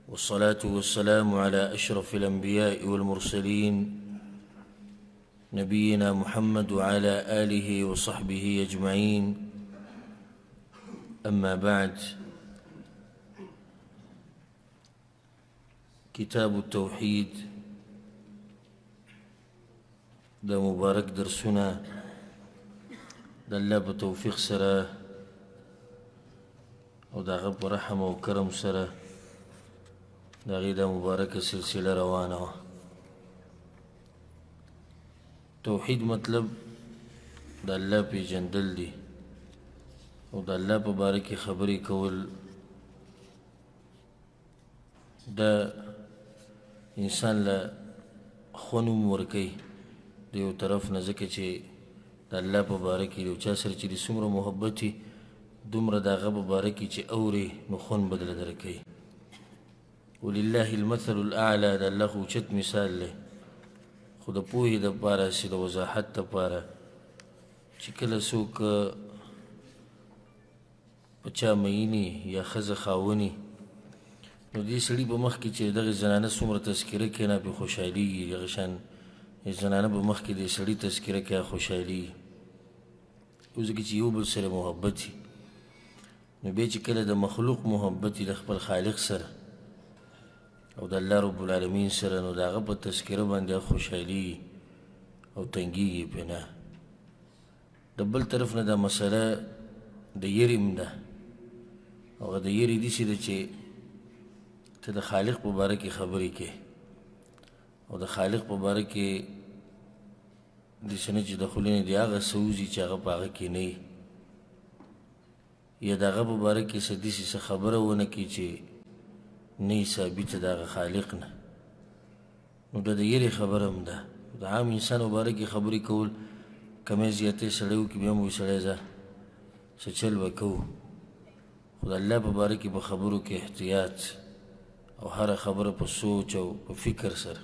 والصلاة والسلام على أشرف الأنبياء والمرسلين نبينا محمد وعلى آله وصحبه أجمعين. أما بعد، كتاب التوحيد دا مبارك درسنا دا الله بتوفيق سره او دا غب رحم و کرم سره دا غیدا مبارک سلسله روانه وه. توحید مطلب دا الله پیژندل دی او دا الله په باره کې خبرې کول. دا انسان له ښه نوم ورکوي د یو طرف نه، ځکه چې د الله په باره کې یو چا سره چې د څومره محبت وي دومره د هغه په باره کې چې اوري نو خوند بدله درکوي. ولله المثل الاعلى د الله خو اوچت مثال دی، خو د پوهې دپاره هسې د وضاحت دپاره چې کله څوک په چا میني یا ښځه خاوني نو دې سړي په مخ کې چې دغې زنانه څومره تذکره کوي نه پرې خوشحالېږي، دغه شان زنانه په مخ کې د سړي تذکره کوي خوشحالېږي، او ځکه چې یو بل سره محبت وي. نو بیا چې کله د مخلوق محبت وي د خپل خالق سره او د الله رب العالمین سره، نو د هغه په تذکره باندې خوشحالېږي او تنګېږي پرې نه. د بل طرف نه دا مسله د یرې م ده، هغه د یرې داسې ده چې ته د خالق په باره کې خبرې کوې او د خالق په باره کې داسې نه چې د خولې نه دې هغه څه وځي چې هغه په هغه کې نه وي، یا د هغه په باره کې څه داسې څه خبره ونه کړي چې نه یې ثابته د هغه خالق نه. نو دا د یرې خبره هم ده. د عام انسان په باره کې خبرې کول کمی زیاتې سړی وکړي بیا هم وایي سړی ځه څه چل به کوو، خو د الله په باره کې په خبرو کې احتیاط او هره خبره په سوچ او په فکر سره.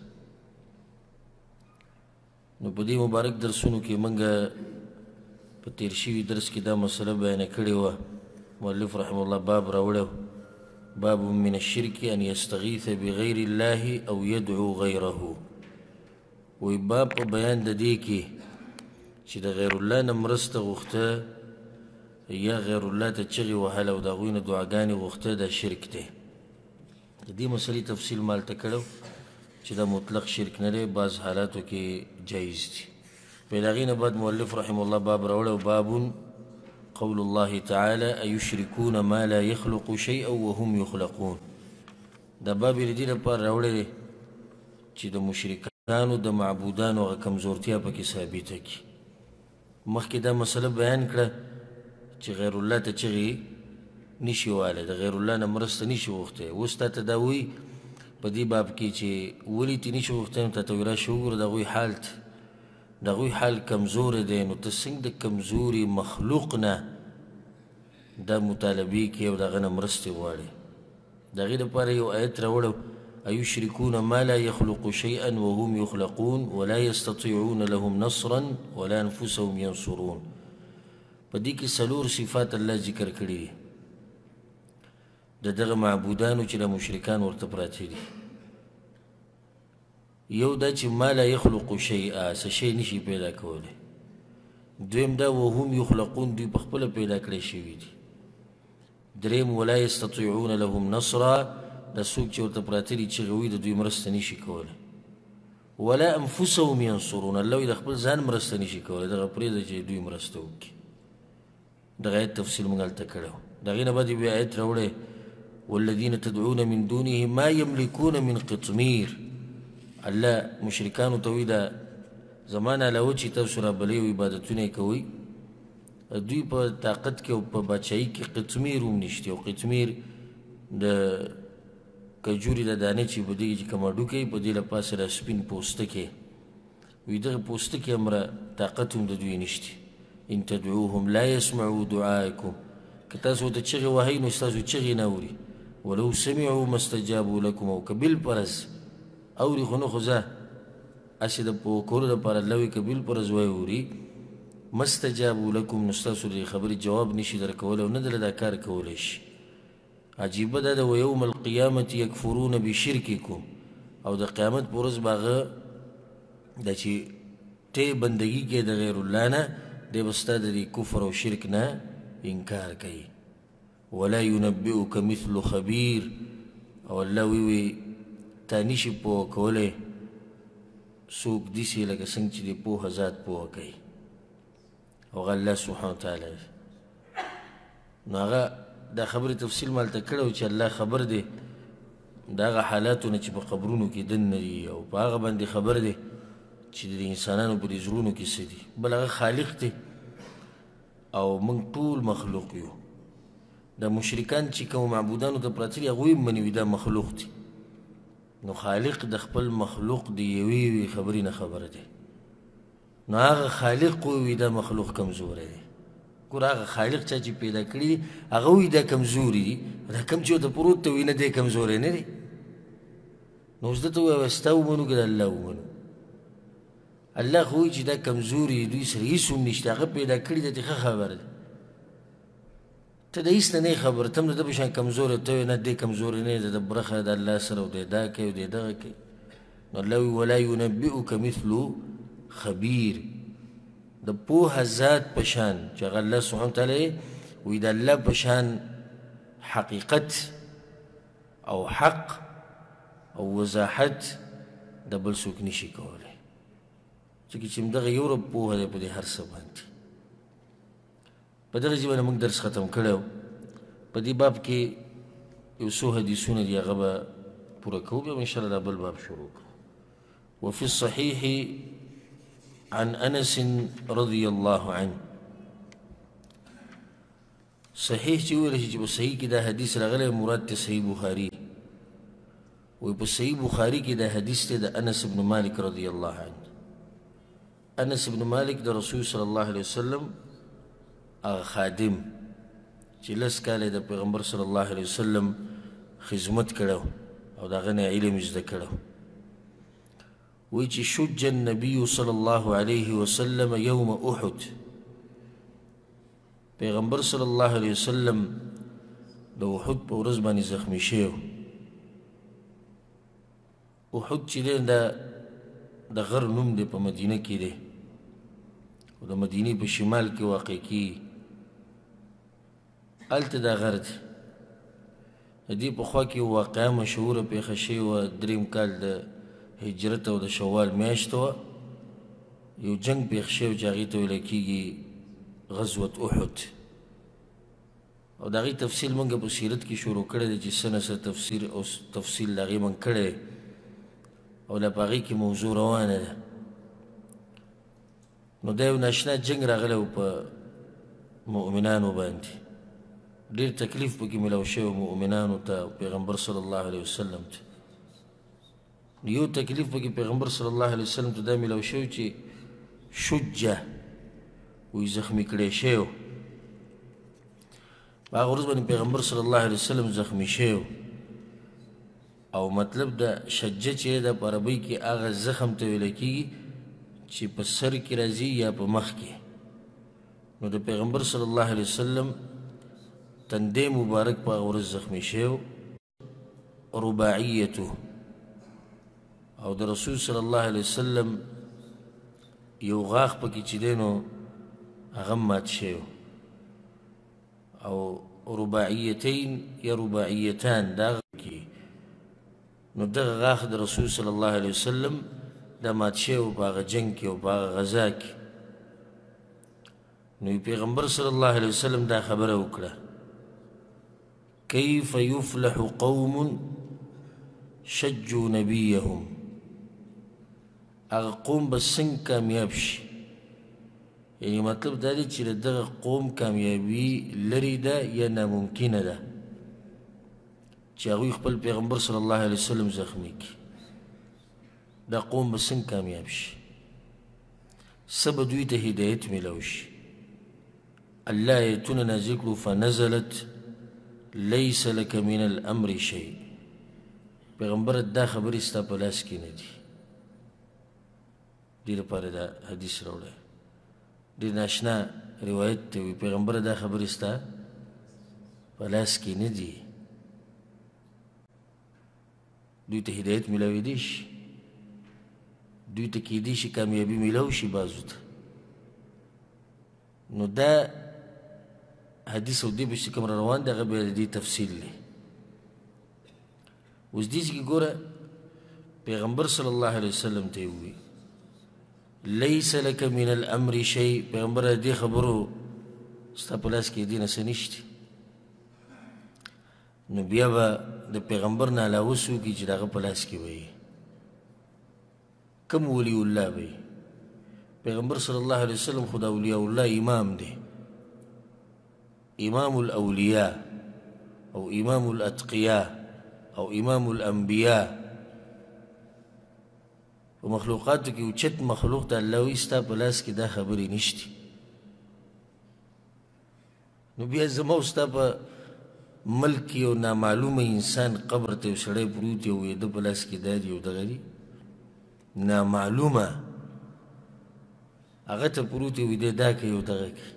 نو په دې مبارک درسونو کې موږ په تیر شوي درس کې دا مسله بیانه کړې وه. مؤلف رحمه الله باب راوړی، باب من الشرك ان يستغيث بغير الله او يدعو غيره. وی باب په بیان د دې کې چې د غیر الله نه مرسته غوښته یا غیر الله ته چغې وهل او د هغوی نه دعاګانې غوښته دا شرک دی. د دې مسلې تفصیل مالته کړو چې دا مطلق شرک نه دی، بعض حالاتو کې جایز دی. په د هغې نه بعد مؤلف رحمه الله باب راوړی، باب قول الله تعالى أيشركون ما لا يخلق شيئا وهم يخلقون. دا باب یې د دې لپاره راوړی دی چې د مشرکانو د معبودانو هغه کمزورتیا پکې ثابته کړي. مخکې دا مسله بیان کړه چې غیر الله ته چغې نشي وهلی، د غیر الله نه مرسته نشي غوښتی. اوس تا ته دا وایي په دې باب کې چې ولې ترې نشي غوښتی، نو تا ته وایي راشي وګوره د هغوی حال ته، د هغوی حال کمزوری دی، نو ته څنګه د کمزوري مخلوق نه دا مطالبې کوې او د هغه نه مرستې غواړې. د هغې دپاره یو آیت راوړو، أيشركون ما لا يخلق شيئا وهم يخلقون ولا يستطيعون لهم نصرا ولا أنفسهم ينصرون. په دې کې څلور صفات الله ذکر کړي دي د دغه معبودانو چې د مشرکان ورته پراته دي. یو دا چې ما لا يخلق شیئا، څه شی نشي پیدا کولی. دویم دا وهم یخلقون، دوی په خپله پیدا کړی شوي دي. دریم ولا یستطیعون لهم نصرا، دا څوک چې ورته پراته دي چغې وایي د دوی مرسته نشي کولی. ولا انفسهم ینصرون، الله وایي د خپل ځان مرسته نشي کولی، دغه پرېږده چې دوی مرسته وکړي. دغه آیت تفصیل موږ هلته کړی و. د هغې نه بعد یې بیا آیت راوړی، والذین تدعون من دونه ما یملکون من قطمیر. الله مشرکانو ته وایي دا زما نه علاوه چې تاسو رابلئ او عبادتونه یې کوئ، دوی په طاقت کې او په باچایي کې قطمیر هم نشته. او قطمیر د کجوري د دانې چې په دې چې کوم هډوکی په دې له پاسه د سپین پوستکی وي، دغه پوستکی همره طاقت هم د دوی نشته. ان تدعوهم لا يسمعوا دعاءکم، که تاسو ورته چغې وهئ نو ستاسو چغې نه اوري. ولو سمعوا ما استجابوا لکم، او که بالفرض اوري خو نه خو ځه هسې د کولو دپاره الله وایي که بالفرض وایي اوري ما استجابوا لکم، نو ستاسو د خبرې جواب نشي درکولی او نه دله دا کار کولی شي. عجیبه دا ده ویوم القیامت یکفرون بشرککم او د قیامت په ورځ به هغه دا چې ته بندګي کې د غیر الله نه دی به ستا د دې کفر او شرک نه انکار کوي ولا ينبئك مثل خبیر او الله وی تا نشي پوه کولی څوک داسې لکه څنګه چې د پوهه ذات پوهه کوي هغه الله سبحانه وتعالی نو هغه دا خبرې تفصیل مالته کړی و چې الله خبر دی د هغه حالاتو نه چې په قبرونو کې دننه دي او په هغه باندې خبر دی چې د انسانانو په دې زړونو کې څه دي بل هغه خالق دی او موږ ټول مخلوق یو دا مشرکان چې کوم معبودانو ته پراته دي هغوی هم مني وي دا مخلوق دي نو خالق د خپل مخلوق د یوې یوې خبرې نه خبره دی نو هغه خالق ووي دا مخلوق کمزوری دی ګوره هغه خالق چا چې پیدا کړي دي هغه وایي دا کمزوري دي دا کم چې ورته پروت ته وایي نه دی کمزوری نه دی نو اوس ده ته ووایه ستا ومنو که د الله ومنو الله خو وایي چې دا کمزوري دوی سره هېڅ هم نشته هغه پیدا کړي دی ته ښه خبره ده ته د هېڅ نه نه یې خبر ته هم د ده په شان کمزوری ته وایې نه دی کمزوری نه دی د برخه د الله سره او دی دا کوي او دی دغه کوي نو الله وایي ولا ينبئک مثل خبیر د پوهه ذات په شان چې هغه الله سبحانه وتعالی وایي د الله په شان حقیقت او حق او وضاحت د بل څوک نشي کولی ځکه چې همدغه یو رب پوهه دی په دې هر څه باندې په دغه ژبه نه موږ درس ختم کړی و په دې باب کې یو څو حدیثونه دي هغه به پوره کوو بیا به انشاءالله دا بل باب شروع کړو وفي الصحيح عن أنس رضي الله عنه صحیح چې ویل شي چې په صحیح کې دا حدیث راغلی مراد ته صحیح بخاري وی په صحیح بخاري کې دا حدیث دی د انس بن مالک رضی الله عنه انس بن مالک د رسول صلی الله علیه وسلم هغه خادم چې لس کاله د پیغمبر صلی الله علیه وسلم خدمت کړو او د هغه نه علم زده کړو وی چې شج النبي صلی الله علیه وسلم یوم احد پیغمبر صلی الله علیه وسلم د احد په ورځ باندې زخمی شوی احد چې دی د غر نوم دی په مدینه کې دی او د مدینې په شمال کې واقع کیږي هلته دا غر دی د دې پخوا کې واقعه مشهوره پېښه شوې وه درېیم کال د هجرت او د شوال میاشت وه یو جنگ پېښ شوی چې هغې ته ویله کېږي غزوة احد او د هغې تفصیل موږ په سیرت کې شروع کړی دی چې څه نه څه تفصیل د هغې موږ کړی دی او لا په هغې کې موضوع روانه ده نو دا یو ناشنا جنگ راغلی و په مؤمنانو باندې ډېر تکلیف پکې میلاو شوی مؤمنانو ته پیغمبر صلی الله علیه وسلم ته یو تکلیف پکې پیغمبر صلی الله علیه وسلم ته دا میلاو شوی چې شجه وی زخمی کړی شوی په هغه ورځ باندې پیغمبر صلی الله علیه وسلم زخمی شوی او مطلب د شجه چې د په عربۍ کې هغه زخم ته ویل کېږي چې په سر کې راځي یا په مخ کې نو د پیغمبر صلی الله علیه وسلم تندی مبارک په هغه ورځ زخمی شوی رباعیته او د رسول صلی الله علیه وسلم یو غاښ پکې چې دی نو هغه مات شوی او رباعیتین یا رباعیتان دا کې نو دغه غاښ د رسول صلی الله علیه وسلم دا مات شوی په هغه جنګ کې او په هغه غزا کې نو پیغمبر صلی الله علیه وسلم دا خبره وکړه کیف یفلح قوم شجوا نبیهم هغه قوم به څنګه کامیاب شي یعنی مطلب دا دی چې دغه قوم کامیابي لرې ده یا ناممکنه ده چې هغوی خپل پیغمبر صلی الله علیه وسلم زخمی کړي دا قوم به څنګه کامیاب شي څه به دوی ته هدایت میلاو شي الله آیتونه نازل کړو فنزلت لیس لک من الامر شیء پیغمبر دا خبرې ستا په لاس کې نه دي دې لپاره دا حدیث راوړی ډېر ناشنا روایت دی وي پیغمبر دا خبرې ستا په لاس کې نه دي دوی ته هدایت میلاویدی شي، دوی ته کیدی شي کامیابي میلاو شي بعضو ته. نو دا حدیث او دې پسې کوم روان دی هغه بیا د دې تفصیل دی. اوس دې کې ګوره پیغمبر صلی الله علیه وسلم ته یې ووایي لیس لک من الامر شیء، پیغمبره دې خبرو ستا په لاس کې دې نه څه نشته. نو بیا به د پیغمبر نه علاوه څوک چې د هغه په لاس کې وي کوم ولی الله به وي؟ پیغمبر صلی الله علیه وسلم خو د اولیاء الله امام دی، امام الاولیاء او امام الاتقیاء او امام الانبیاء. په مخلوقاتو کې اوچت مخلوق د الله وي ستا په لاس کې دا خبرې نشتي. نو بیا زما او ستا په ملک کې یو نامعلومه انسان قبر ته یو سړی پروت یو د په لاس کې دا دی یو دغه دی نامعلومه هغه ته پروت یو دی دا کوي یو دغه کوي.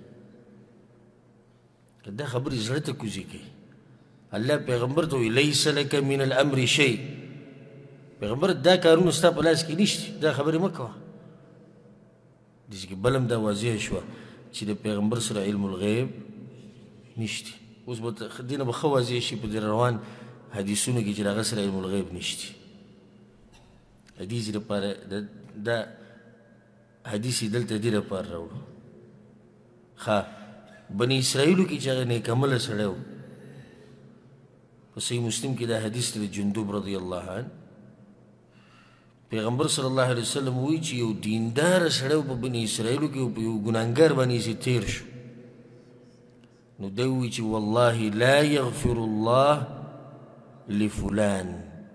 دا خبرې زړه ته کوزي کوي. الله پیغمبر ته وایي لیس لک من الامر شیء، پیغمبر دا کارونه ستا په لاس کې نشته، دا خبرې مه کوه. داسې کې بل هم دا واضح شوه چې د پیغمبر سره علم الغیب نشته. اوس به دې نه به ښه واضح شي په دې روان حدیثونو کې چې د هغه سره علم الغیب نشته. حدیث لپاره دا حدیث یې دلته دې لپاره راوړو. ښه بني اسرائیلو کې چې هغه نیکعمله سړی و، په صحیح مسلم کې دا حدیث دی د جندب رضی الله عنه، پیغمبر صلی الله علیه وسلم وایي چې یو دینداره سړی په بني اسرائیلو کې په یو ګناهګار باندې چې تیر شو، نو دی وایي چې والله لا یغفر الله لفلان،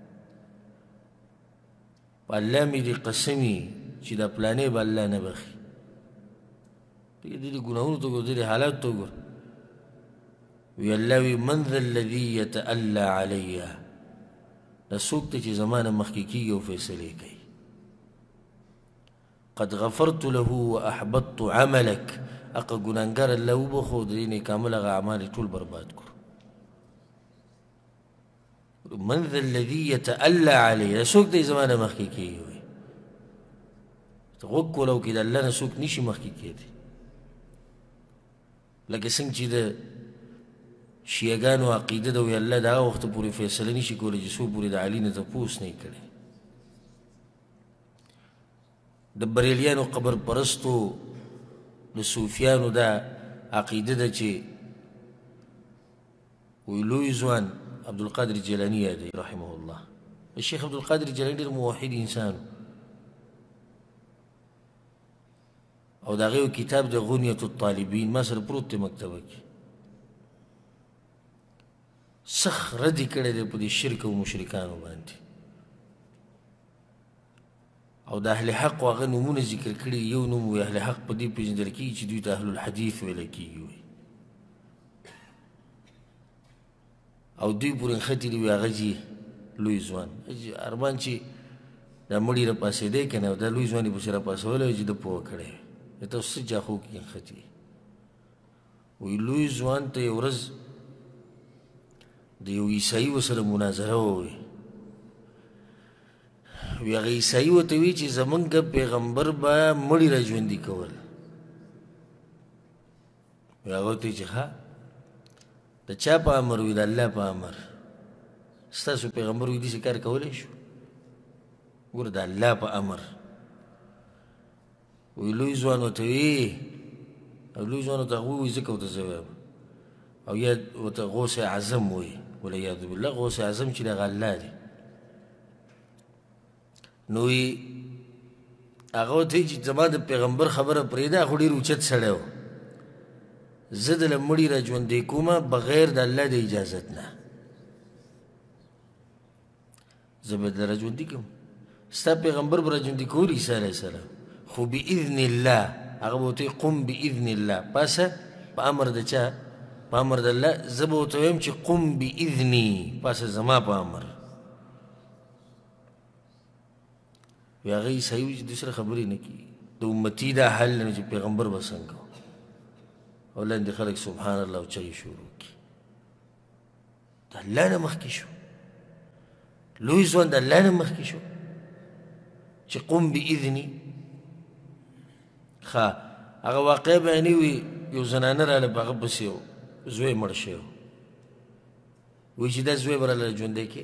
په الله مې دې قسمي چې دا پلانې به الله نه بخي. د دې ګناهونو ته ګوره، د دې حالاتو ته وګوره. وی الله وی من ذا الذي يتألى علي، دا څوک دی چې زما نه مخکې کېږي او فیصلې کوي. قد غفرت له واحبطت عملك، هغه ګناهګار الله وبخو، د دې نیکعمل هغه اعمال یې ټول برباد کړو. من ذا الذي يتألى علي، دا څوک دی زما نه مخکې کېږي. وی ته غوږ ولو کې د الله نه څوک نشي مخکې کېدی. لکه څنګه چې د شیعګانو عقیده ده وی الله د هغه وخته پورې فیصله نشي کولی چې څو پورې د علي نه تپوس نه یې کړی. د بریلیانو قبر پرستو د صوفیانو دا عقیده ده چې وی لوی ځوان عبدالقادر جیلاني یادوي رحمه الله. الشیخ عبدالقادر جیلاني ډېر موحد انسان او د هغه یو کتاب د غنیة الطالبین ما سره پروت دی مکتبه کې، سخ ردی کړی دی په دې شرک او مشرکانو باندې، او د اهل حق هغه نومونه ذکر کړي. یو نوم وی اهل حق په دې پېژندل کېږي چې دوی ته اهل الحدیث ویلی کېږي وی، او دوی پورې نښتي دي وی هغه ځي لوی ځوان ارمان چې دا مړي راپاڅېدی که نه، او دا لوی ځوان یې پسې راپاڅولی وی چې ده پوه کړی وی. ته څه جاخو کې نښتي وی لوی ځوان ته یو ورځ د یو عیسایي ورسره مناظره ووی. وی هغه عیسایي ورته وی چې زمونږ پیغمبر به مړي را ژوندي کول. وی هغه ورته وی چې ښه د چا په امر؟ وی د الله په امر. ستاسو پیغمبر وی داسې کار کولی شو؟ ګوره د الله په امر. وی لوی ځوان ورته وی، او لوی ځوان ورته هغه ووایي ځکه ورته زه وایم، او یا ورته غوث اعظم وایي والعیاذ بالله. غوث اعظم چې د هغه الله دی. نو وی هغه ورته وایي چې زما د پیغمبر خبره پرېږده، خو ډېر اوچت سړی و، زه دله مړي را ژوندی کومه بغیر د الله د اجازت نه، زه به دله را ژوندي کوم. ستا پیغمبر به را ژوندي کول عیسی علیه السلام، خو باذن الله هغه به ورته قم باذن الله، پاسه په امر د چا؟ په امر د الله. زه به ورته وایم چې قم باذني، پاسه زما په امر. وی هغه عیسایي وي چې دوی سره خبرې نه کېږي، د امتي دا حل نه چې پیغمبر به څنګه و، او لاندې خلک سبحان الله او چغې شروع کړي. د الله نه مخکې شو. لوی ځوان د الله نه مخکې شو چې قم بإذني. ښه هغه واقع بیانې وي یو زنانه راله په هغه پسې زوی مړ شوی و، وایي چې دا زوی به راله ژوندی کړې.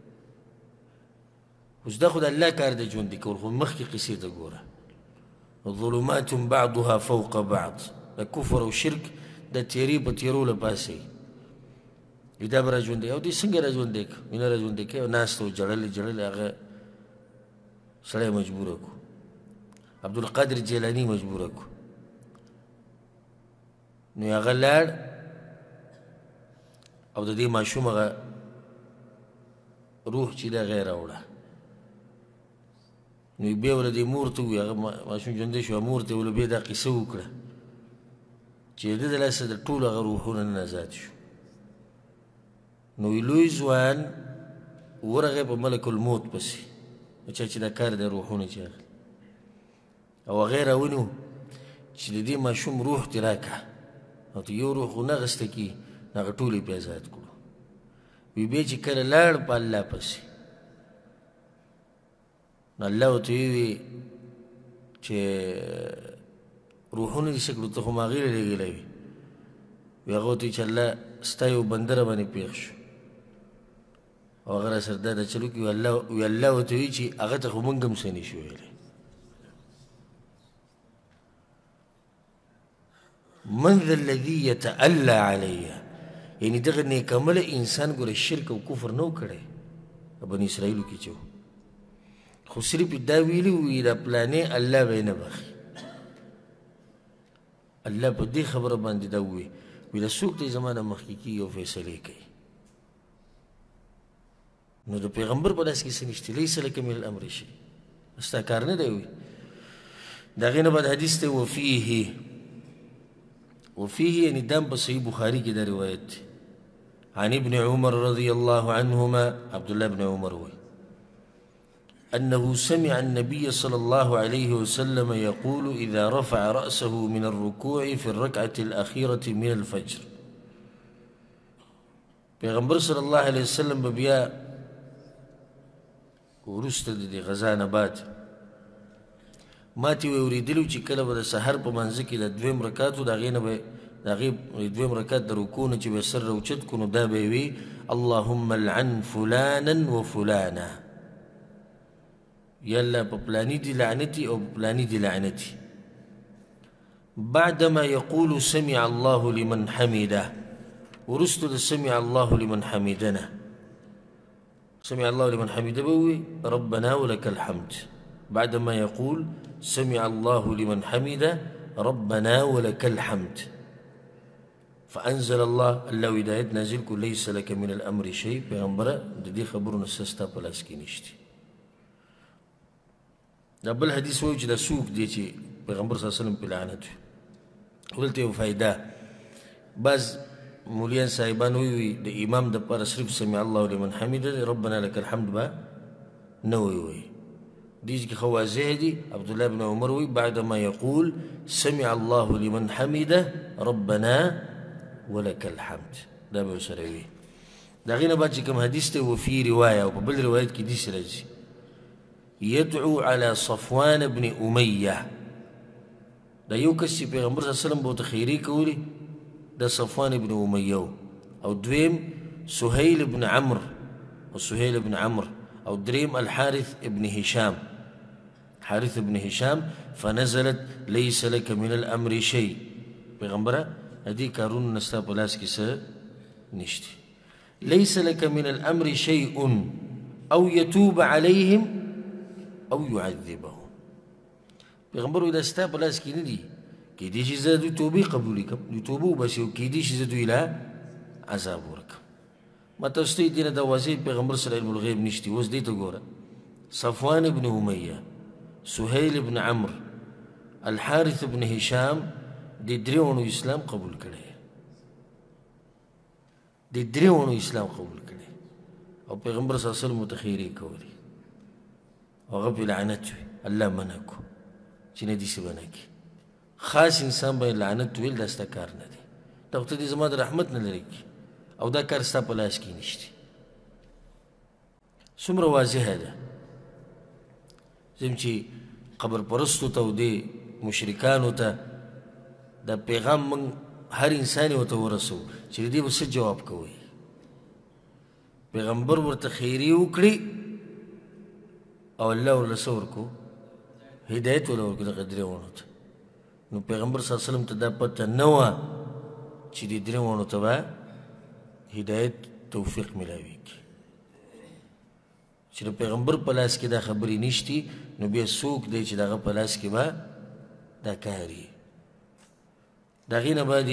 اوس دا خو د الله کار دی ژوندي کول، خو مخکې قصې ته ګوره. ظلمات بعضها فوق بعض، د کفر او شرک د تیرې په تیرو له پاسې دا به را ژوندی. او دوی څنګه را ژوندی کړه؟ مینه را ژوندی کوي او ناسته و جړلې جړلې، هغه سړی مجبوره کړو، عبدالقادر جیلاني مجبوره کړو. نو هغه لاړ او د دې ماشوم هغه روح چې دی هغه یې راوړه. نو بیا وله دې مور ته ووایي، هغه ماشوم ژوندی شو، مور ته وله بیا دا قصه وکړه چې د ده د لاسه د ټولو هغه روحونه نه آزاد شو. نو لوی ځوان ورغی په ملک الموت پسې، چا چې دا کار دی روحونه چې اخلي، او هغه یې راونیو چې د دې ماشوم روح دې راکړه، او ته یو روح خو نه اخیسته کي، هغه ټول یې پې آزاد کړو. وی بیا چې کله لاړ په الله پسې، نو الله ورته وویل چې روحونه دې څه کړو، ته خو ما هغې له لېږلی وي. وی هغه ورته ویل چې الله ستا یو بنده را باندې پېښ شو، او هغه را سره دا د چل وکړي. وی الله ورته وایي چې هغه ته خو موږ هم څه نشو ویلی. من ذا الذي يتألى علي، یعنی دغه نیکعمله انسان ګوره شرک او کفر نه و کړی بني اسرائیلو کې چې و، خو صرف دا ویلي وي دا پلانې الله به یې نه بخي. الله په دې خبره باندې دا ووایي، وی دا څوک دی زما نه مخکې کېږي او فیصلې کوي. نو د پیغمبر په لاس کې څه نشته، لیس لک من الامر شی، ستا کار نه دی. وي د هغې نه بعد حدیث دی وفيه یعنی دام په صحیح بخاري کې دا روایت دی. عن ابن عمر رضي الله عنهما، عبد الله بن عمر وي أنه سمع النبي صلى الله عليه وسلم يقول إذا رفع رأسه من الركوع في الركعة الأخيرة من الفجر. پیغمبر صلی الله علیه وسلم به بیا وروسته د دې غزا نه بعد ما تې اورېدلي چې کله به د سحر په منځه کې د دویم رکعت و، د هغې نه به د هغې دویم رکعت د رکوع نه چې به سر راوچت کړو، نو دا به یې وي اللهم لعن فلانا وفلانا، یا الله په پلاني دي لعنتي او په پلاني دي لعنتي. بعدما يقول سمع الله لمن حمده، ورستو د سمع الله لمن حمدنا، سمع الله لمن حمده بوي ربنا ولك الحمد. بعدما يقول سمع الله لمن حمده ربنا ولك الحمد، فأنزل الله هدایت نازل کو ليس لك من الأمر شيء. پیغمبره د دې خبرونه څه ستا په لاس کې نشته. دا بل حدیث وایي چې دا څوک دی چې پیغمبر صلی الله علیه وسلم پې لعنت وي. دلته یو فایده، بعض مولیان صاحبان وی د امام دپاره صرف سمع الله لمن حمده ربنا لك الحمد به نه وی دې کې خو واضح دي. عبدالله بن عمر وی بعدما يقول سمع الله لمن حمده ربنا ولك الحمد، دا به ورسره وي. د هغې نه بعد چې کوم حدیث دی وفي روایه، او په بل روایت کې داسې راځي يدعو على صفوان بن أمية، دا یو کس چې پیغمبر صلی الله علیه وسلم به ورته خیرې کولې دا صفوان بن أمية، او دویم سهيل بن عمرو او سهيل بن عمرو، او دریم الحارث بن هشام، حارث بن هشام. فنزلت ليس لك من الأمر شيء، پیغمبره دې کارونه نه ستا په لاس کې څه نشته. ليس لك من الأمر شيء أو يتوب عليهم او يعذبهم. پیغمبر وی دا ستا په لاس کې نه دي، کېدای شي زه دوی توبې قبولې کړم، دوی توبه وباسي، او کېدای شي زه دوی له عذاب ورکړم. ما تاسو ته دې نه دا واضح پیغمبر سره علم الغیب نشته. اوس دې ته ګوره، صفوان بن أمية، سهيل بن عمرو، الحارث بن هشام، دې درېونو اسلام قبول کړی، دې درېونو اسلام قبول کړی، او پیغمبر صلی الله علیه وسلم ورته خیرې کولې، هغه پې لعنت وي. الله منع کړو چې نه داسې به نه کړي. خاص انسان باندې لعنت ویل دا ستا کار نه دی، دا خو ته دې زما د رحمت نه لرې کړي، او دا کار ستا په لاس کې نشته. څومره واضحه ده زم چې قبر پرستو ته او دې مشرکانو ته دا پیغام موږ هر انسان یې ورته ورسوو چې د دې به څه جواب کوئ پیغمبر ورته خیري وکړي او الله ورله څه ورکړو هدایت ورله ورکړو دغه درې واړو ته نو پیغمبر صلی الله علیه وسلم ته دا پته نه وه چې دې درې واړو ته به هدایت توفیق میلاویږي چې د پیغمبر په لاس کې دا خبرې نشتي نو بیا څوک دی چې د هغه په لاس کې به دا کار وي د هغې نه بعد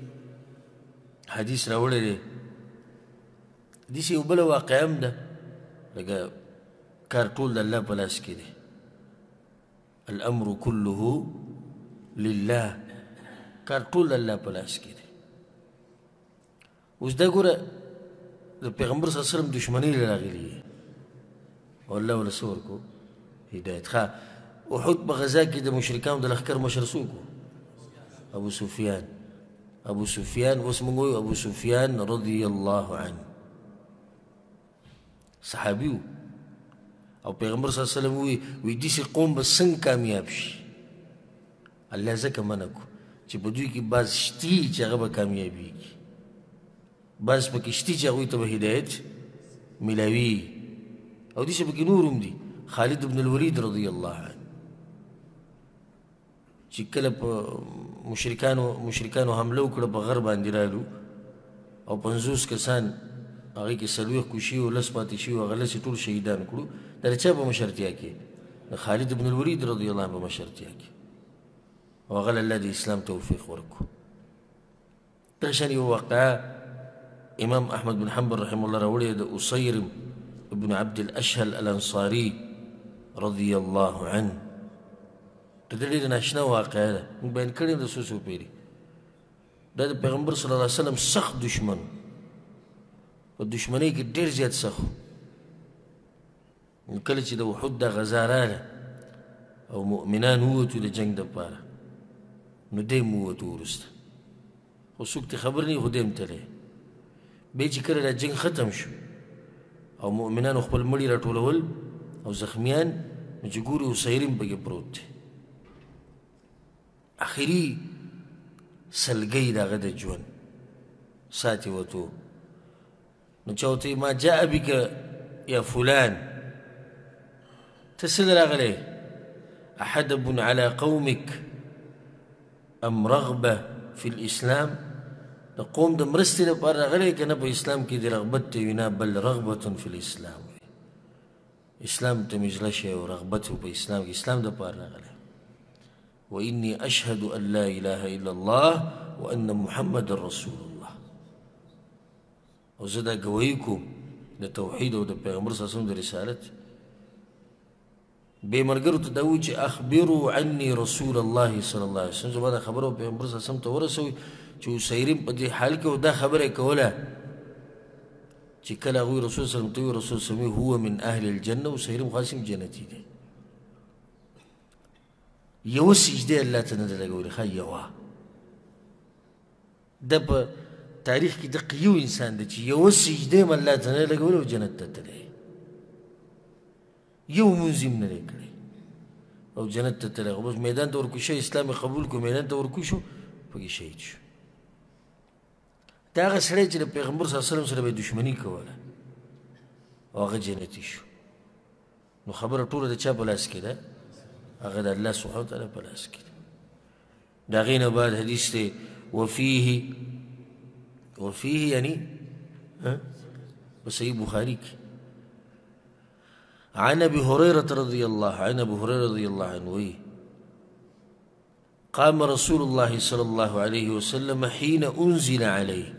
حدیث راوړی دی داسې یو بله واقعه هم ده لکه کار ټول د الله په لاس کې دی الامر كله لله کار ټول د الله په لاس کې دی اوس دا ګوره د پیغمبر صلی الله علیه وسلم دشمنۍ راغلي او الله ورله څه ورکړو هدایت ښه احد په غزا کې د مشرکانو د لښکر مشر څوک و ابو سفیان ابو سفیان اوس موږ وایو ابو سفیان رضی الله عنه صحابي و او پیغمبر صلی الله علیه وسلم وی داسې قوم به څنګه کامیاب شي الله ځکه منع کړو چې په دوی کې بعض شتي چې هغه به کامیابېږي بعض پکې شتي چې هغوی ته به هدایت میلاوي او داسې پکې نور هم دي خالد بن الولید رضی الله عنه چې کله په مشرکانو حمله وکړه په غر باندې رالو او 50 کسان هغې کې 40 کوشي او 10 پاتې شوي هغه 10 ټول شهیدان کړو دا د چا په مشرتیا کې د خالد بن الولید رضی الله عنه په مشرتیا کې او هغه له الله د اسلام توفیق ورکړو دغه شان یو واقعه امام احمد بن حنبل رحمه الله راوړې د اسیرم ابن عبد الاشهل الانصاري رضی الله عنه د دې ډېره ناشنا واقعه ده موږ بیان کړې ده څو څو پیرې دا د پیغمبر صلی الله علیه وسلم سخت دشمن په دشمنۍ کې ډېر زیات سخت کله چې د احد دا غزا راغله او مؤمنان ووتو د جنګ دپاره نو دی هم ووتو وروسته خو څوک ترې خبر نه وي خو دی هم تللی بیا چې کله دا جنګ ختم شو او مؤمنانو خپل مړي راټولول او زخمیان نو چې ګوري اسیرم پکې پروت دی اخري سلګۍ د هغه د ژوند ساعت یې وتو نو چا ورته ما جاء بک یا فلان ته څه راغلی احدب على قومك ام رغبه في الاسلام د قوم د مرستې لپاره راغلی که نه په اسلام کې د رغبت ته وي نه بل رغبة في الاسلام اسلام ته مې زړه شی او رغبت په اسلام کې اسلام دپاره راغلی وإني أشهد أن لا إله إلا الله وأن محمد رسول الله او زه دا ګویي کوم د توحید او د پیغمبر صلی الله علیه وسلم د رسالت بې ملګرو ته دا ووایي چې اخبروا عني رسول الله صلی الله علیه وسلم زما دا خبره پیغمبر صلی الله علیه وسلم ته ورسوئ چې اسیرم په دې حال کې دا خبره یې کوله چې کله هغوی رسول صلی الله علیه وسلم ته ووایي رسول صلی الله علیه وسلم هو من اهل الجنه اسیرم خاص هم جنتي دی یوه سجده الله ته نه ده لګولې ښه یوه ده په تاریخ کې دقه یو انسان دی چې یوه سجده هم الله ته نه ده لګولې او جنت ته تللی یو لمونځ هم نه دی کړی او جنت ته تللی خو بس میدان ته ورکوشو اسلام یې قبول کړو میدان ته ورکوشو پکې شهید شو دا هغه سړی چې د پیغمبر صلی الله علیه وسلم سره به یې دښمني کوله او هغه جنتي شو نو خبره ټوله د چا په لاس کې ده هغه د الله سبحانه وتعالی په لاس کې ده د هغې نه بعد حدیث دی وفیه یعنی په صحیح بخاري کې عن ابي هريره رضي الله عنه ابو هريره رضي الله عنه قام رسول الله صلى الله عليه وسلم حين انزل عليه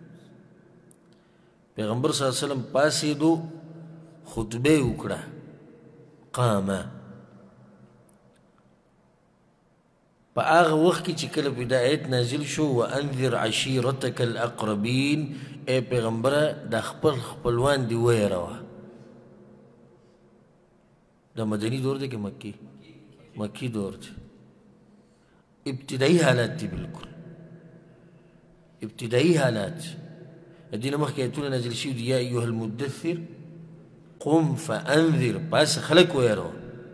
پیغمبر صلی الله علیه وسلم پاسېدو خطبه وکړه قام په هغه وخت کې چې کله دا آیت نازل شو وانذر عشیرتک الاقربین ای پیغمبره دا خپل خپلوان دې ویروه دا مدني دور دی که مکی دور دی ابتدایي حالات دي بالکل ابتدایي حالات الدين مخکې آیتونه نازل شوي دي یا ایها المدثر قم فانذر پاس خلق ویرو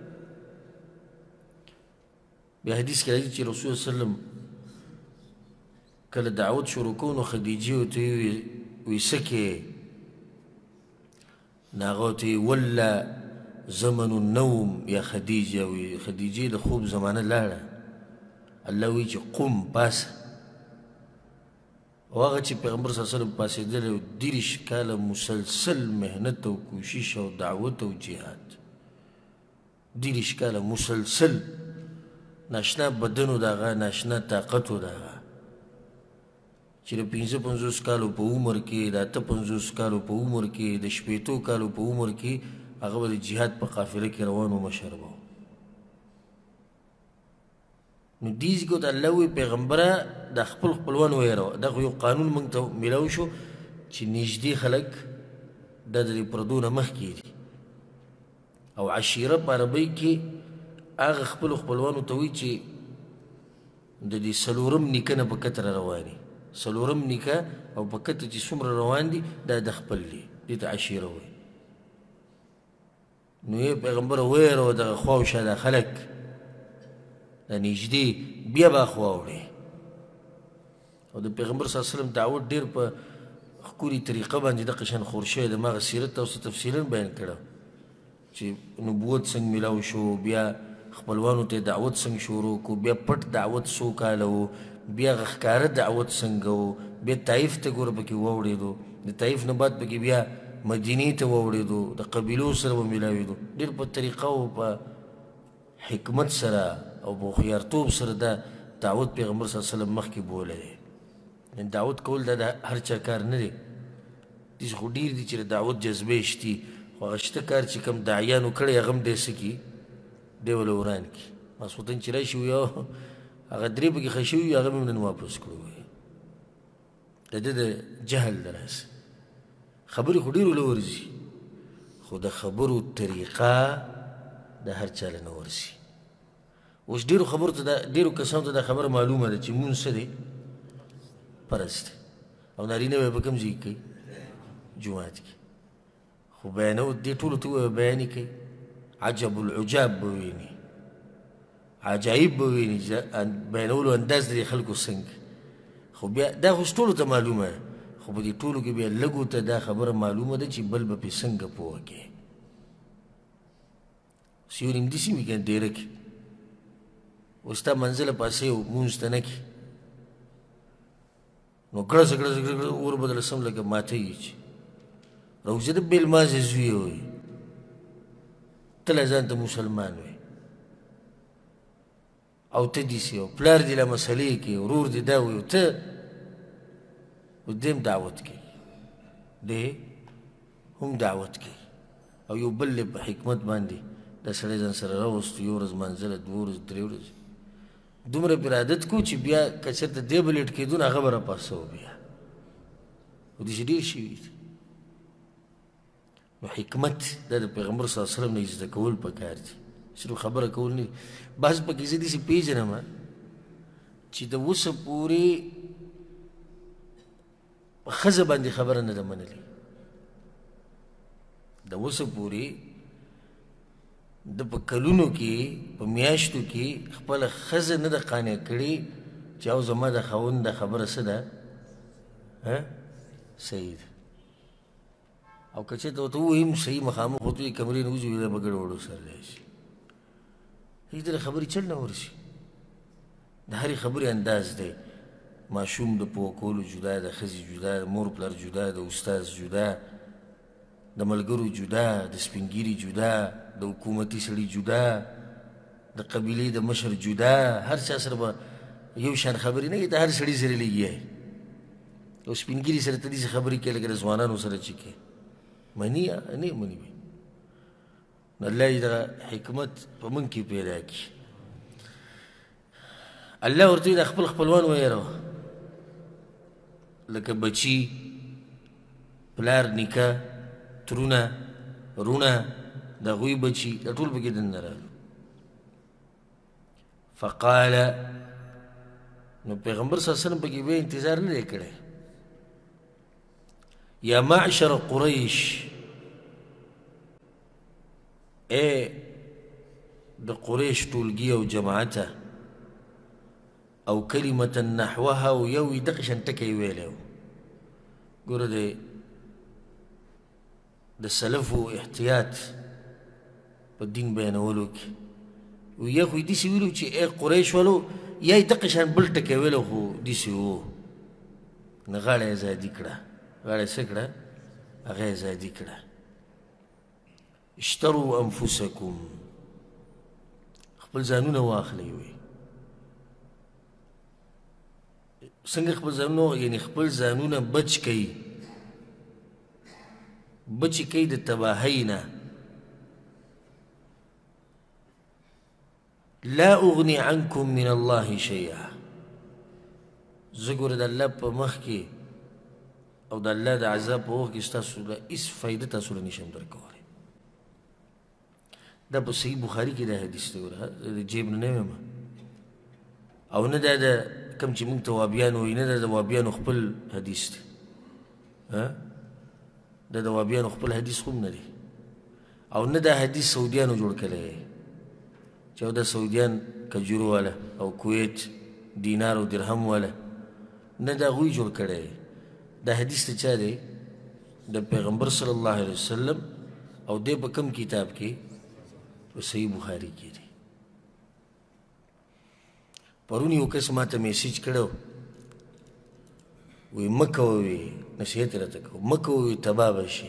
بیا حدیث کې راځي چې رسول صلی الله علیه وسلم کله دعوت شروع کړو نو خدیجې ورته وی څه کې نو هغه ورته ولا زمن النوم یا خدیجه وی خدیجې د خوب زمانه لاړه الله وی چې قم پاسه او هغه چې پیغمبر صلی الله علیه وسلم پاسېدلی و 30 کاله مسلسل محنت او کوشش او دعوت او جهاد 30 کاله مسلسل ناشنا بدن و د هغه ناشنا طاقت و د هغه چې د 55 کالو په عمر کې د 58 کالو په عمر کې د 60 کالو په عمر کې هغه به د جهاد په قافله کې روان و مشر به نو دیز کو ته الله وی پیغمبره د خپل خپلوان ویره دغه یو قانون موږ ته میلاو شو چې نږدې خلک د دې پردو نه مخکې دي او عشیره په عربۍ کې هغه خپل خپلوانو ته وی چې د دې څلورم نیکه نه په کتره رواني څلورم نیکه او په کته چې څومره روان دي دا د خپل دي دې ته عشیره وی نو یې پیغمبر ویره دغه خواوشه د خلک د نږدې بیا به خواوړي او د پیغمبر صلی الله علیه وسلم دعوت ډېر په ښکلې طریقه باندې دغه شان خور شوی د هماغه سیرت تاسو تفصیلا بیان کړه چې نبوت څنګه میلاو شو بیا خپلوانو ته دعوت څنګه شروع کو بیا پټ دعوت څو کاله و بیا ښکاره دعوت څنګه و بیا طایف ته ګوره پکې واوړېدو د طایف نه بعد پکې بیا مدینې ته واوړېدو د قبیلو سره به میلاوېدو ډېر په طریقه او په حکمت سره او په هوښیارتوب سره دا دعوت پیغمبر صلی الله علیه وسلم مخکې بولی دی دعوت کول دا د هر چا کار نه دی داسې خو ډېر دي چې د دعوت جذبې شتي خو هغه شته کار چې کوم داعیانو کړی هغه هم دی څه کي دی وله وران کي ماسخوتن چې راشي وي هغه درې پکې ښه شوي وي هغه مې نن واپس کړو وي د ده د جهل د راسه خبرې خو ډېرو له ورځي خو د خبرو طریقه د هر چا له نه ورځي اوس ډېرو خبرو ته ډېرو کسانو ته دا خبره معلومه ده چې مونځ څه دی فرض دی او نارینه به یې په کوم ځای کې کوي جومات کې خو بیانو دې ټولو ته ووایه بیان یې کوي عجب العجاب به ویني عجایب به ویني بیانولو انداز د دې خلکو څنګه خو بیا دا خو ټولو ته معلومه ده خو په دې ټولو کې بیا لږو ته دا خبره معلومه ده چې بل به پرې څنګه پوه کړي اوس یو نیم داسې وي که نه ډېره کې اوس تا منزله پاسې مونځ ته نه کړي نو ګړزه ګړزه ګړزه اور به درله سم لکه ماته یي چې روزه د بېلمازې زوی وي ته لا ځان ته مسلمان وي او ته داسې او پلار دې له مسلې کې ورور دې دا وي او ته دیم دعوت کوي دی هم دعوت کوي او یو بل په حکمت باندې دا سړی ځان سره راوستو یو ورځ منزله دوه ورځې درې ورځې دومره پرې عادت کو چې بیا که چېرته دی به لیټ کېدو نو هغه به راپاڅوو بیا او داسې ډېر شوي دي نو حکمت دا د پیغمبر صلی الله علیه وسلم نه زده کول پکار دي صرف خبره کول نه دي بعض پکې زه داسې پېژنم چې د اوسه پورې په ښځه باندې خبره نه ده منلې د اوسه پورې د په کلونو کې په میاشتو کې خپله ښځه نه ده قانع کړې چې او زما د خاوند د خبره څه ده صحیح ده او که چېرته ورته ووایم صحیح مخامخ ورته وایي کمرې نه وځي دا به ګډوډو سره دی شي هېڅ د خبرې چل نه ورشي د هرې خبرې انداز دی ماشوم د پوه کولو جدا د ښځې جدا د مور پلار جدا د استاذ جدا د ملګرو جدا د سپین ګیري جدا د حکومتي سړي جدا د قبیلې د مشر جدا هر چا سره به یو شان خبرې نه کوي د هر سړي سره لګیا یې او سپین ګیري سره ته داسې خبرې کوي لکه د ځوانانو سره چې کوي مني نه مني وي نو الله یې دغه حکمت په موږ کې پیدا کړي الله ورته د خپل خپلوان ویروه لکه بچي پلار نیکه ترونه رونه د هغوی بچي دا ټول پکې دننه راغلو فقال نو پیغمبر صلی الله علیه وسلم پکې بیا انتظار نه دی کړی یا معشر قریش اے د قریش ټولګي او جماعته او کلمة نحوها او یو دغه شان ټکی ویلی و. ګوره د سلفو احتیاط په دین بیانولو کې یا خو یې داسې ویلو چې ای قریش ولو یا یې دغه شان بل ټکی ویلی خو داسې و نو غاړه یې ازادي کړه. غاړه یې څه کړه؟ هغه یې ازادي کړه. اشتروا انفسکم، خپل ځانونه واخلئ. وی څنګه خپل ځانونه؟ یعنې خپل ځانونه بچ کوي، بچ کوي د تباهۍ نه. لا اغني عنكم من الله شيئا، زه ګوره د الله په مخ کې او د الله د عذاب په وخت کې ستاسو له هېڅ فایده تاسو له نشم درکولی. دا په صحیح بخاري کې دا حدیث دی، ګوره د جیب نه ویم او نه دا د کوم چې موږ ته وابیان وایي، نه دا د وابیانو خپل حدیث دی. دا د وابیانو خپل حدیث هم نه دی او نه دا حدیث سعودیانو جوړ کړی دی چې او دا سعودیان کجورو والا او کویت دینار او درهم والا، نه دا هغوی جوړ کړی دی. دا حدیث د چا دی؟ د پیغمبر صلی الله علیه وسلم او دی په کوم کتاب کې؟ په صحیح بخاري کې دی. پرون یو کس ما ته میسیج کړی وی مه کوئ، نصیحت یې راته کوو، مه کوئ تباه به شي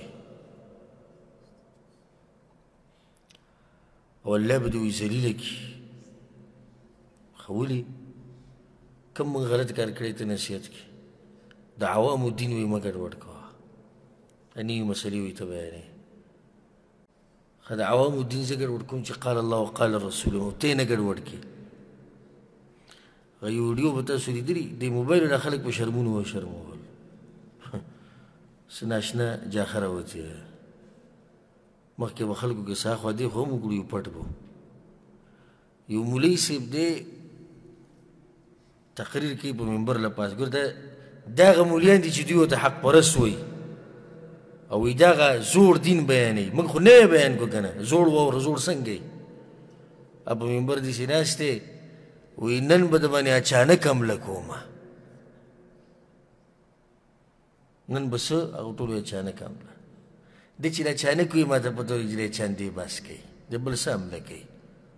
او الله به دې وی ذلیله کړي. خو ولې؟ کوم موږ غلط کار کړی ته نصیحت کړي؟ د عوامو دین وی مه ګډوډ کوه، نوي مسلې وی ته بیانوي. خو د عوامو دین زه ګډوډ کوم چې قال الله وقال رسوله، ته یې نه ګډوډ کړي. یو ویډیو به تاسو لیدلي، د موبایل نه خلک په شرمونو وشرمول، څه ناشنا جاخره وتې. مخکې به خلکو کې سا خوا دی خو هم وکړو، یو پټ به یو مولوي صاحب دی تقریر کوي په منبر له پاس. ګوره دا هغه مولیان دي چې دوی ورته حق پرست وایي او وایي دا هغه زوړ دین بیانوي. موږ خو نوی بیان کړو که نه، زوړ واوره زوړ څنګه یي. په منبر داسې ناست دی وی نن به د باندې اچانک حمله کومه، نن به څه هغه ټولو اچانک حمله. دی چې د اچانک وي ما ته پته ولګي چې دی چندې بس کوي، د بل څه حمله کوي.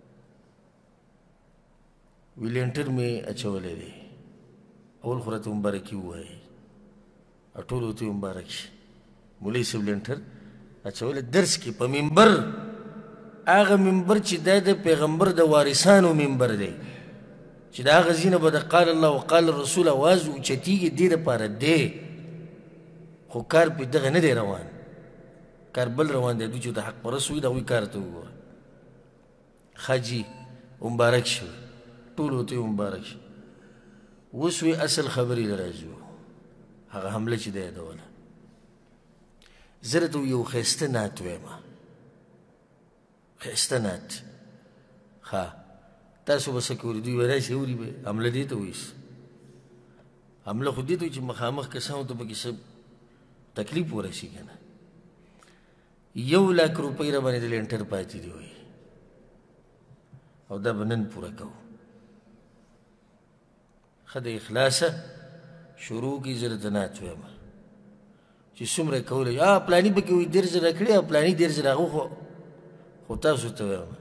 وی لینټر مې اچولی دی، اول خو راته مبارکي ووایي او ټولو ته یې مبارک شي. مولوي صاحب لینټر اچولی درس کې په منبر، هغه منبر چې دا د پیغمبر د وارثانو منبر دی چې د هغه ځینه به د قال الله وقال الرسول اواز اوچتېږي، دې دپاره دی. خو کار پې دغه نه دی روان، کار بل روان دی. دوی چې د حق پرست وي د هغوی کار ته وګوره. ښه مبارک شي، ټولو ته یې مبارک شي. اوس وی اصل خبرې له راځو، هغه حمله چې دی یادوله. زه راته یو ښایسته نعت ویمه، ښایسته نعت. ښه تاسو به څه کوئ؟ دوی به داسې اوري به حمله دې ته وایي. حمله خو دې ته وایي چې مخامخ کسانو ته پکې څه تکلیف ورسي که نه. 1,00,000 روپۍ را باندې د لینټر پاتې دي وایي او دا به نن پوره کوو. ښه د اخلاصه شروع کړي. زه درته نعت ویمه چې څومره کولی پلاني پکې وایي 1,000 کړي او پلاني 1,000 هغه خو تاسو ته ویمه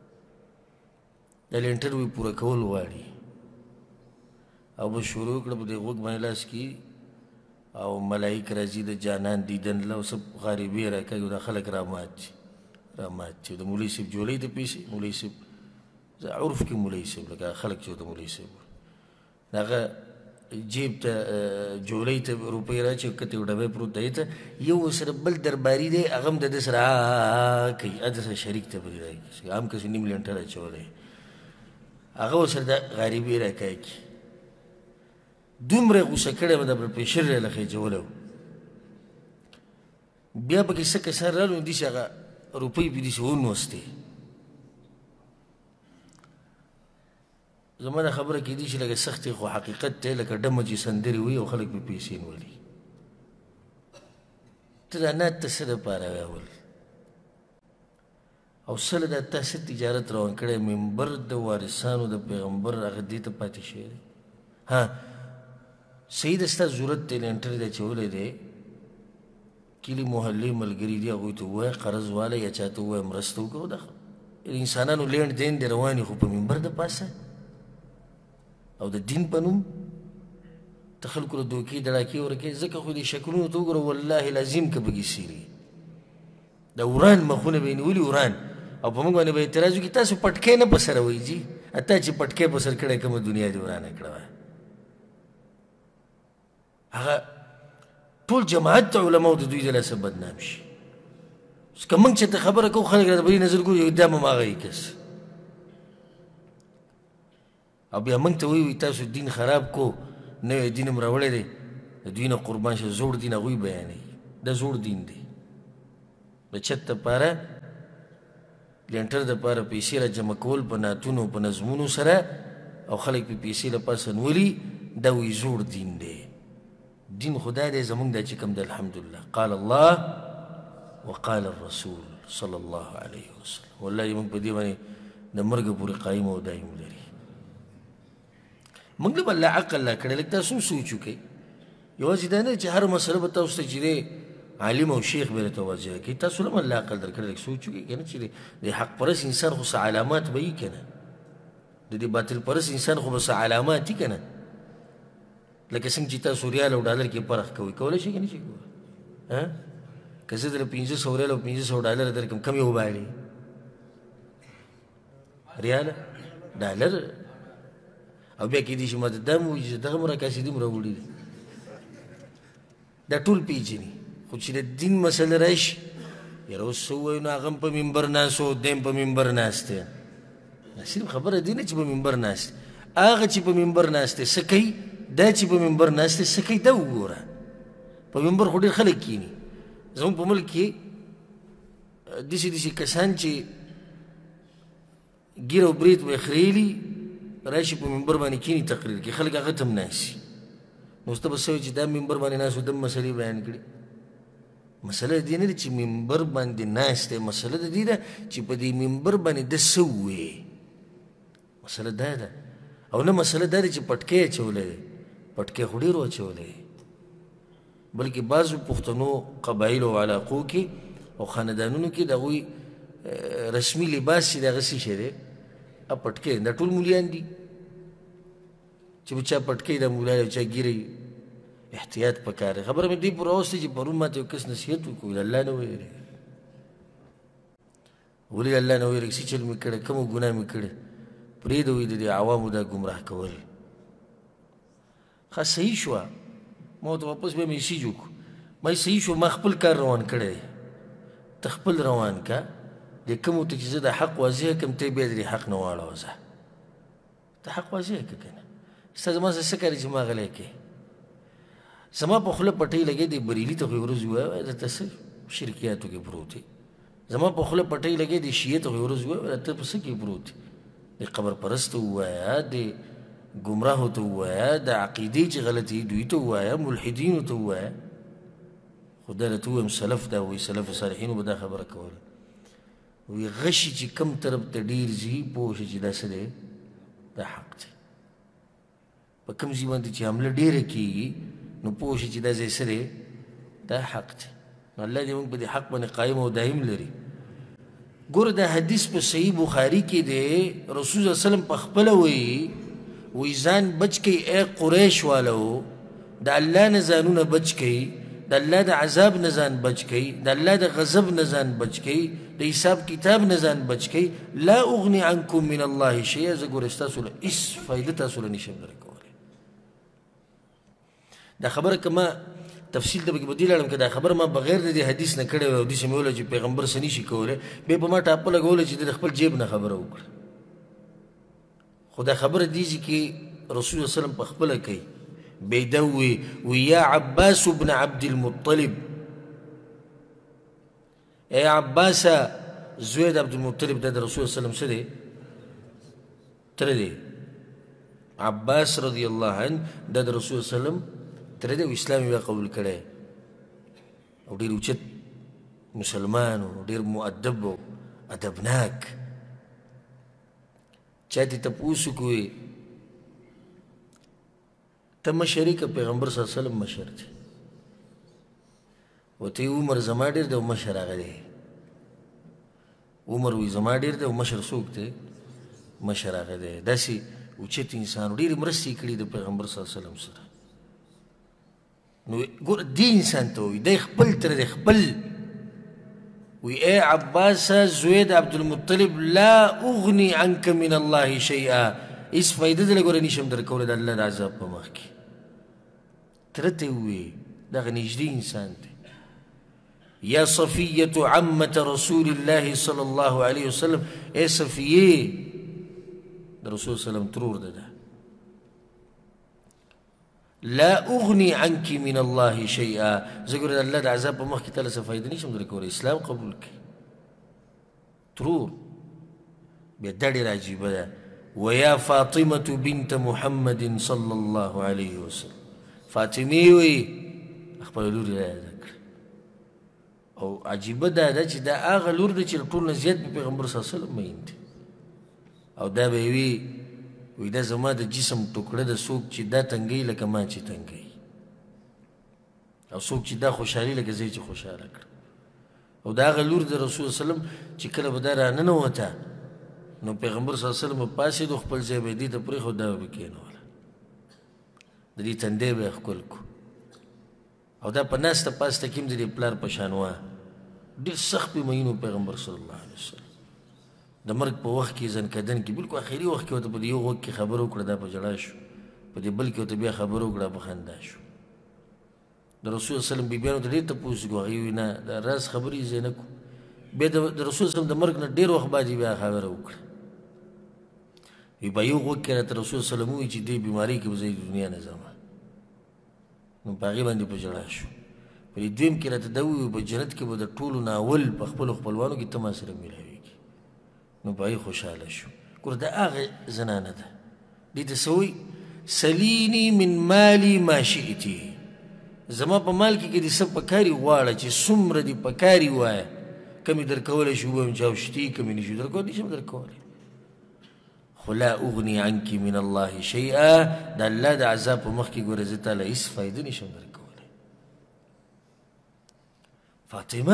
د لینټر وی پوره کول غواړي او به شروع کړه په دې غوږ باندې لاس کړي او ملایک راځي د جانان دیدن له او سب غریبي راکوي او دا خلک رامات شي د مولوي صاحب جولۍ ته پیسې. مولوي صاحب عرف کې مولوي صاحب لکه خلک چې ورته مولوي صاحب هغه جیب ته جولۍ ته روپۍ راچي کته یو ډبی پروت دی ته یو سره بل درباري دی هغه هم د ده سره کوي ا د سره شریک ته بلې راکړي هم کسې نیم لینټر اچولی هغه ورسره د غریبي راکوي کي دومره غوسه کړی به د پرپېشر یې له خېجولی و. بیا پکې څه کسان رالو نو داسې هغه روپۍ پې داسې ونوستې. زما دا خبره کېدی شي لکه سخت خو حقیقت دی لکه ډمه چې سندرې وي او خلک پې پیسې نولي. ته دا نعت ته څه دپاره ویول؟ او سله دا تا څه تجارت روان کړی منبر د وارثانو د پیغمبر هغه دې ته پاتې شوی دی ها صحیح ده ستا ضرورت دی لینټر دی اچولی دی کلي محلې ملګري دي هغوی ته ووایه قرض والی یا چا ته ووایه مرسته وکړه د انسانانو لینډ دین دی روان خو په منبر د پاسه او د دین په نوم ته خلکو له دوکې دړاکې ورکوې ځکه خو دې شکلونو ته وګوره والله العظیم که به ګیسېري د وران مخونه به یې نیولي وران او په موږ باندې به اعتراض وکړي تاسو پټکی نه په سره وایي جي تا چې پټکی په سر کړی کومه دنیا دې ورانه کړه وه هغه ټول جماعت ته علماو د دوی د لاسه بدنام شي اوس که موږ چې ته خبره کوو خلک راته بلې نظر ګوري دا هم هماغه یې کس او بیا موږ ته وایي تاسو دین خراب کو نوی دین هم راوړی دی د دوی نه قربان شه زوړ دین هغوی بیانوي دا زوړ دین دی د چت دپاره لینټر دپاره پیسې را جمع کول په نعتونو په نظمونو سره او خلک پې پیسې له پاسه نولي دا وایي زوړ دین دی دین خدا دی زمونږ دا چې کوم دی الحمدلله قال الله وقال الرسول صلی الله علیه وسلم والله موږ په دې باندې د مرګه پورې قایم او دایم لري موږ له به الله عقل لا کړی لږ تاسو هم سوچ وکئ یوازې دا نه چې هر مسله به تاسو ته چې دی عالم او شیخ به درته واضحه کوي تاسو له هم الله عقل در کړی لږ سوچ وکئ که نه چې د حق پرست انسان خو څه علامات به وي که نه د دې باطل پرست انسان خو به څه علامات وي که نه لکه څنګه چې تاسو ریال او ډالر کې فرق کوئ کولی شئ که نه شئ کولی که زه درله 500 ریال او 500 ډالر درکړم کم یې وباړې ریال ډالر او بیا کېدای شي ما ته دا هم ووایي چې دغه هم راکاسېدي هم راوړي دي دا ټول پېژني خو چې د دین مسله راشي یاره اوس څه ووایو نو هغه هم په منبر ناست و دی هم په منبر ناست دی صرف خبره دی نه چې په منبر ناست هغه چې په منبر ناست دی څه کوي دا چې په منبر ناست دی څه کوي دا وګوره په منبر خو ډېر خلک کښېني زموږ په ملک کې داسې داسې کسان چې ګیر او برید به یې خریلي راشي په منبر باندې کښېني تقریر کې خلک هغه ته هم ناستي نو اوس ته به څه وایي چې دا منبر باندې ناست و دم مسلې بیان کړي مسله د دې نه ده چې منبر باندې ناست دی مسله د دې ده چې په دې منبر باندې ده څه ووایې مسله دا ده او نه مسله دا ده چې پټکی اچولی دی پټکی خو ډېرو اچولی دی بلکې بعضو پښتنو قبایلو او علاقو کې او خاندانونو کې د هغوی رسمي لباس چې د هغه څه شی دی پټکی دا ټول مولیان دي چې به چا پټکی دا مولا دی چا ګیرئ احتیاط پکار دی خبره مې دې پوره اوسته چې پرون ماته یو کس نصیحت وکړو الله نه ویرېږه ولې الله نه ویرېږه څه چل مې کړی کومه ګناه مې کړې پرېږده وایي د دې عوامو دا ګمراه کول ښه صحیح شوه ما ورته واپس بیا میسیج وکړو ما صحیح شو ما خپل کار روان کړی دی ته خپل روان که د کومو ته چې زه د حق واضحه کړم ته بیا د دې حق نه واړوه ځه ته حق واضحه کړه که نه ستا زما سره څه کار چې ما غلی کوې زما په خوله پټۍ لګې د بریلي ته خو یې ورځ ووایه درته څه شرکیاتو کې پروت دی زما په خوله پټۍ لګې د شیعه ته خو یې ورځ ووایه ته په څه کې پروت دی د قبر پرست ته ووایه د ګمراهو ته ووایه د عقیدې چې غلطي دوی ته ووایه ملحدینو ته ووایه خو دا راته ووایم سلف دا وایي سلف صالحینو به دا خبره کوله وی غشي چې کم طرف ته ډېر ځي پوه شه چې دا څه دی دا حق دی په کوم ځای باندې چې حمله ډېره کېږي نو پوه شه چې دا ځای څه دی دا حق دی نو الله دې موږ په دې حق باندې قایم او دایم لري ګوره دا حدیث په صحیح بخاري کې دی رسول صلی الله علیه وسلم په خپله وایي وی ځان بچ کوي ای قریش والو د الله نه ځانونه بچ کوي د الله د عذاب نه ځان بچ کوي د الله د غضب نه ځان بچ کوي د حساب کتاب نه ځان بچ کوي لا اغني عنکم من الله شیئا زه ګوره ستاسو له هېڅ فایده تاسو له نشم درکولی دا خبره که ما تفصیل ته پکې په دې لاړم که دا خبره ما بغیر د دې حدیث نه کړې وه او داسې مې ویله چې پیغمبر څه نشي کولی بیا په ما ټاپه لګوله چې د خپل جیب نه خبره وکړه خو دا خبره دیږي کې رسول الله وسلم په خپله کوي بیده وی یا عباس بن عبد المطلب ای عباسه زوی د عبدالمطلب دا د رسول الله وسلم څه دی تره دی عباس رضی الله عنه دا د رسول الله وسلم تره دی او اسلام یې قبول کړی او ډېر اوچت مسلمان او ډېر مؤدب ادبناک چا دې تپوس وکړي ته مشر یې که پیغمبر صلی الله علیه وسلم مشر دی ورته عمر زما ډېر دی او مشر هغه دی عمر وایي زما ډېر دی او مشر څوک دی مشر هغه دی داسې اوچت انسان ډېرې مرستې یې کړي د پیغمبر صلی الله علیه وسلم سره نو ګوره دې انسان ته وایي دی خپل تره دی خپل وی اے عباس زوی د عبدالمطلب لا اغنی عنک من الله شیئا هیڅ فایده دله ګوره نشم درکولی د الله د عذاب په مخ کې تره ته یې ووایي دغه نږدې انسان دی یا صفیة عمة رسول الله صلی الله علیه وسلم اے صفیې د رسول صلی الله ترور ده ده لا اغنی عنک من الله شیئا زه ګوره د الله د عذاب په مخ کې تاله څه فایده نشم درکولی اسلام قبول کړي ترور بیا دا ډېره عجیبه ده ویا فاطمة بنت محمد صلی الله علیه وسلم فاطمې وایي خپله لور یې رایاده کړه او عجیبه دا ده چې دا هغه لور ده چې له ټول نه زیات په پیغمبر صلی الله علیه وسلم مین دی او دا به یې وی دا زما د جسم ټوکړه ده څوک چې دا تنګوي لکه ما چې تنګوي او څوک چې دا خوشحالي لکه زه چې خوشحاله کړم او د هغه لور د رسول وسلم چې کله به دا راننوته نو پیغمبر صلی الله علیه وسلم به پاڅېدو خپل ځای به یې دې ته پرېښود دا به کېنوله د دې تندی به یې ښکل کړو او دا په ناسته پاسته کې هم د دې پلار په شان وه ډېر سخت پې مینو پیغمبر صلی الله علیه وسلم د مرګ په وخت کې زنکدن کې بلکل آخري وخت کې ورته په دې یو غوږ کې خبره وکړه دا په ژړا شو په دې بل کې ورته بیا خبره وکړه په خندا شو د رسول وسلم بیبیانو ته ډېر تپوس وکړو هغې وایي نه د راز خبرې یې ځای نه کړو بیا د رسول وسلم د مرګ نه ډېر وخت بعد یې بیا خبره وکړه وی په یو غوږ کې راته رسول وسلم ووایي چې دې بیمارۍ کې به زه د دنیا نه ځم نو په هغې باندې په ژړا شو په دې دویم کې راته دا ووایي په جنت کې به د ټولو نه اول په خپلو خپلوانو کې ته ما سره میلاویږي نو په هغې خوشحاله شو ګوره دا هغه زنانه ده دې ته څه وایي سلیني من مالي ما شئتي زما په مال کې دې څه پکاري غواړه چې څومره دې پکاري ووایه کمې درکولی شو ووایم چې اوشتي کمې نشو درکولی نشم درکولی خو لا اغني عنك من الله شیئا د الله د عذاب په مخ کې ګوره زه تاله هېڅ فایده نشم درکولی فاطمه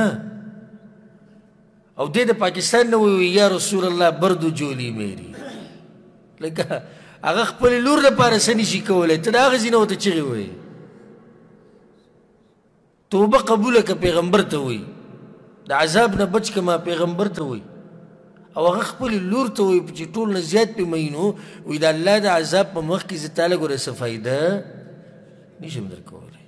او دې د پاکستان نه ووایي یا رسول الله بردو جولی میری لکه هغه خپلې لور دپاره څه نشي کولی ته د هغه ځینه ورته چغې وایي توبه قبوله که پیغمبر ته وایي د عذاب نه بچ که ما پیغمبر ته وایي او هغه خپلې لور ته وایي چې ټول نه زیات پې مینو وایي د الله د عذاب په مخ کې زه تاله ګوره څه فایده نشم درکولی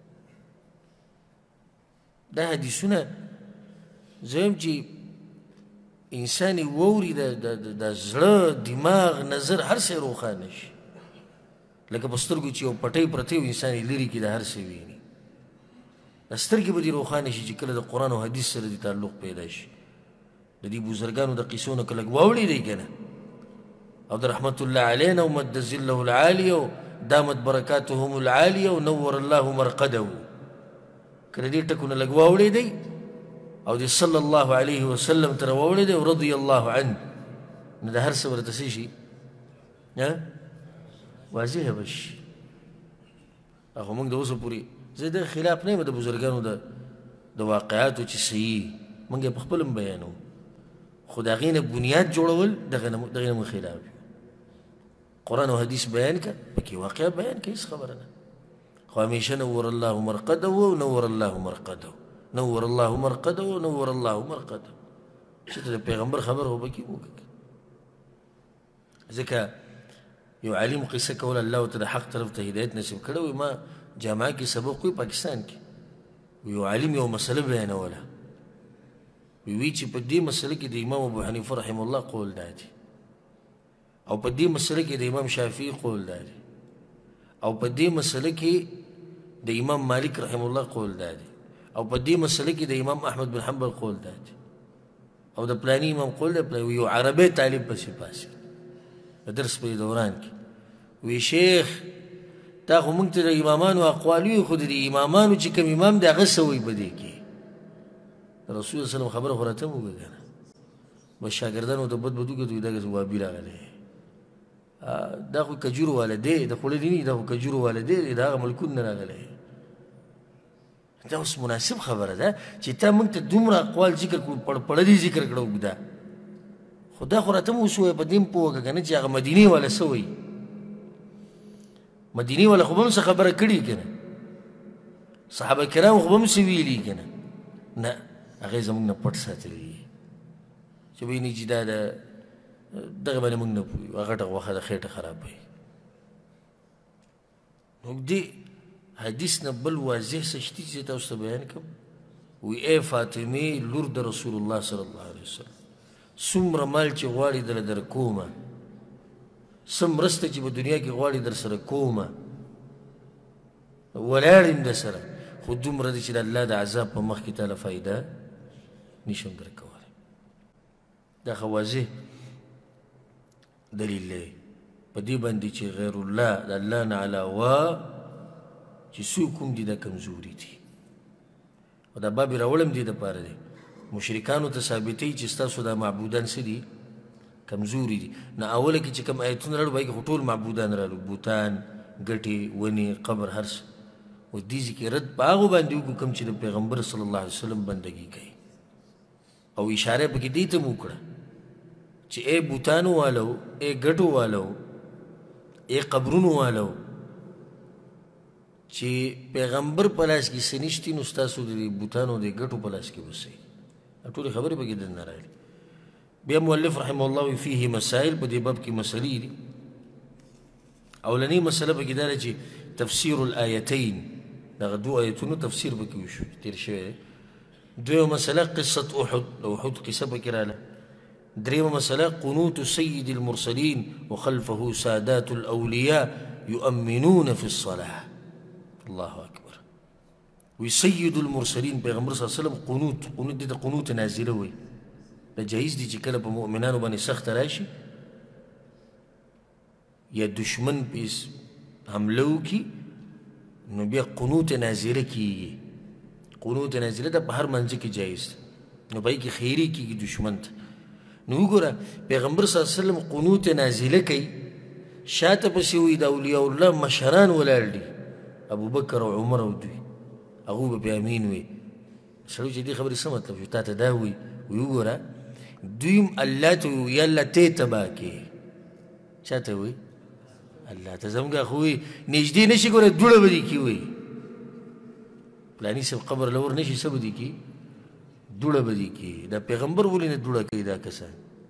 دا حدیثونه زه یم چې انسان یې واوري د زړه دماغ نظر هر څه روښانه شي لکه په سترګو چې یو پټۍ پرته وي انسان یې لرې کړي د هر څه ویني دا سترګې به دې روښانه شي چې کله د قرآن او حدیث سره دې تعلق پیدا شي د دې بزرګانو د قیسو نه که لږ واورېدی که نه او د رحمت الله علینا او مد ظله العالیه او دامت برکاتهم العالیه او نور الله مرقده که د دې ټکونه لږ واورېدی او د صلی الله علیه وسلم ته راواوړېدی او رضی الله عنه نو د هر څه ورته څه شي واضحه به شي خو موږ د اوسه پورې زه د خلاف نه یم د بزرګانو د واقعاتو چې صحیح موږ یې په خپل هم بیانوو خو د هغې نه بنیاد جوړول دغې نه موږ خلاف یو قرآن او حدیث بیان که پکې واقعه بیان که هېڅ خبره نه خو همیشه نور الله مرقده او نور الله مرقده نور الله مرقده و نور الله مرقده چې د پیغمبر خبر هو پکې وکړه ځکه یو عالم قصه کوله الله ورته د حق طرف ته هدایت نصیب کړی وي ما جامعه کې سبق وي پاکستان کې یو عالم یو مسله بیانوله وی چې په دې مسله کې د امام ابو حنیفه رحمه الله قول دا دی او په دې مسله کې د امام شافعي قول دا دی او په دې مسله کې د امام مالک رحمه الله قول دا دی او په دې مسله کې د امام احمد بن حنبل قول دا دی او د پلاني امام قول دی یو عربی طالب پسې پاسې د درس په دوران کې وی شیخ تا خو موږ ته د امامانو اقوال وي خو د امامانو چې کوم امام دی هغه څه وایي په دې کې رسول صلی الله علیه وسلم خبره خو راته هم وکړه بس شاګردانو ته بد بد وکړو دغسې وابي راغلی دا خو کجورو والا دی د خوړلي نه دا خو کجورو والا دی د هغه ملکون نه راغلی دا اوس مناسب خبره ده چې تا موږ ته دومره اقوال ذکر کړو پړلي ذکر کړه اوږده خو دا خو راته هم اوس ووایه په دې هم پوه وکړه که نه چې هغه مدینې والا څه وایي مدینې والا خو به هم څه خبره کړې که نه صحابه کرام خو به هم څه ویلي که نه نه هغې زموږ نه پټ ساتلی دي چې ویني چې دا د دغه باندې موږ نه پوهېږو غټه غوښه د خېټه خرابوي نو دې حدیث نه بل واضح څه شته چې تاسو ته بیان کړم وی ای فاطمې لور د رسول الله صلی الله علیه وسلم څومره مال چې غواړي دله در کومه څه مرسته چې په دنیا کې غواړي در سره کومه ولاړ یم در سره خو دومره دی چې د الله د عذاب په مخ کې تاله فایده نشم در کولی دا خو واضح دلیل دی په دې باندې چې غیر الله د الله نه علاوه چې څوک هم دي دا کمزوري دي او دا باب یې راوړم دې دپاره دی مشرکانو ته ثابتوي چې ستاسو دا معبودان څه دي کمزوري دي نه اوله کې چې کوم ایتونه راړو هغې کې خو ټول معبودان رالو بوتان ګټې ونې قبر هر څه اوس دې ځای کې رد په هغو باندې وکړو کوم چې د پیغمبر صلی الله علیه وسلم بندګي کوي او اشاره پکې دې ته م وکړه چې ای بوتانو والو ای ګټو والو ای قبرونو والو چې پیغمبر په لاس کې څه نشتي نو ستاسو د بوتانو د ګټو په لاس کې اوسئ ټولې خبرې پکې دلته راغلي بیا مؤلف رحمه الله فيه مسائل په دې باب کې مسلې دي اولنۍ مسله پکې دا ده چې تفسیر الآیتین دغه دوه آیتونو تفسیر پکې وشو تېر شوی دی دویمه مسله قصة احد د احد قصه پکې راغله دريمة مسألة قنوت سيد المرسلين وخلفه سادات الأولياء يؤمنون في الصلاة الله أكبر ويسيد المرسلين پیغمبر صلى الله عليه وسلم قنوت دي قنوت نازله وي دا جایز دي چې کله په مؤمنانو باندې سخت راشي یا دشمن پیس حمله وکړي نو بیا قنوت نازله کیږي قنوت نازله دا په هر منځ کې جایز ده نو په کې خیری کیږي دشمن ته نو وګوره پیغمبر صلی الله علیه وسلم قنوت نازله کوي شاته پسې وي د اولیاء الله مشران ولاړ دي ابوبکر او عمر او دوی هغوی به بیا امین وي سړی چې دې خبرې څه مطلب شو تا ته دا وي وګوره دوی هم الله ته وي یا الله ته تباه کړې چا ته وي الله ته زموږ خو وي نږدې نه شي ګوره دوړه به دې کي وي پلاني صاحب قبر له ور نه شي څه به دې کي دوړه به دې کي دا پیغمبر ولې نه دوړه کوي دا کسان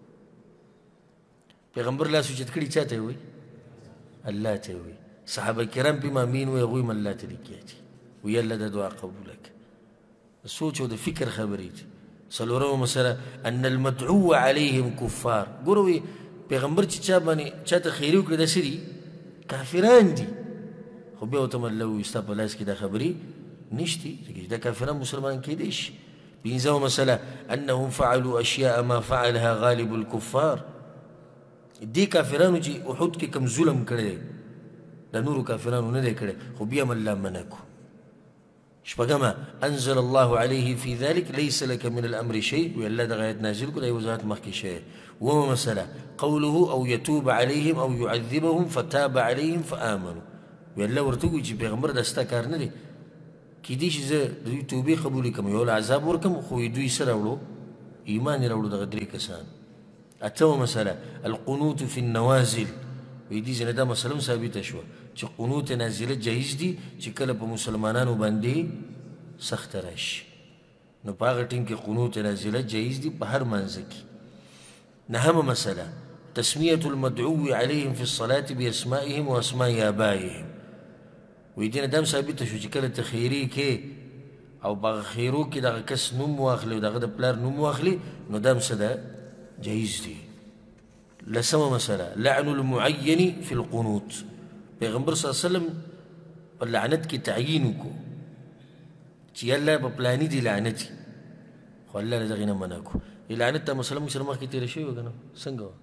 پیغمبر لاس اوچت کړي چا ته وي الله ته وي صحابه کرام پې مامین وي هغوی هم الله ته لیکي دي وي الله دا دعا قبوله کړه سوچ او د فکر خبرې دي څلورمه مسله ان المدعو علیهم کفار ګوره وي پیغمبر چې چا باندې چا ته خیري وکړي دا څه دي کافران دي خو بیا ورته مطلب وي ستا په لاس کې دا خبرې نشتي ځکه دا کافران مسلمان کېدی شي پنځمه مسله انهم فعلوا اشیاء ما فعلها غالب الكفار دې کافرانو چې احد کې کوم ظلم کړی د نورو کافرانو نه دی کړی خو بیا هم الله منع کړو شپږمه انزل الله عليه في ذلك ليس لك من الامر شيء وی الله دغه آیت نازل کړو د یو ذات مخکې شوی اوومه مسله قوله او يتوب عليهم او يعذبهم فتاب عليهم فآمنوا وی الله ورته وایي چې پیغمبر دا ستا کار نه دی کیدای شي زه د دوی توبې قبولې کړم یو عذاب ورکړم خو دوی څه راوړو ایمان یې راوړو دغه درې کسان اتمه مسله القنوت في النوازل وی دې ځینې دا مسله هم ثابته شوه چې قنوت نازله جایز دي چې کله په مسلمانانو باندې سخته راشي نو په هغه ټیم کې قنوت نازله جایز دي په هر منځ کې نهمه مسله تسمیة المدعو عليهم في الصلاة بأسمائهم وأسماء آبائهم وی دې نه دا هم ثابته شو چې کله ته خیري کې او په خیرو کې دغه کس نوم واخلي او دغه د پلار نوم واخلي نو دا هم څه ده جایز دي لسمه مسله لعن المعين في القنوت پیغمبر صلی الله علیه وسلم په لعنت کې تعیین وکړو چې الله په پلاني دي لعنت خو الله له دغې نه منع کړو لعنت ته مسله موږ سره مخکې تېره شوې وه که نه څنګه وه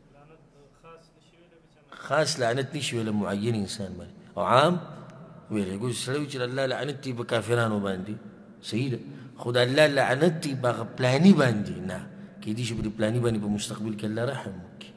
خاص لعنت نشي ویلی معین انسان باندې او عام ویلی ګوز سړی وي چې الله لعنت دي په کافرانو باندې صحیح ده خو د الله لعنت دي په هغه پلاني باندې نه کیدای شي په پلاني باندې په مستقبل کې الله رحم وکړي.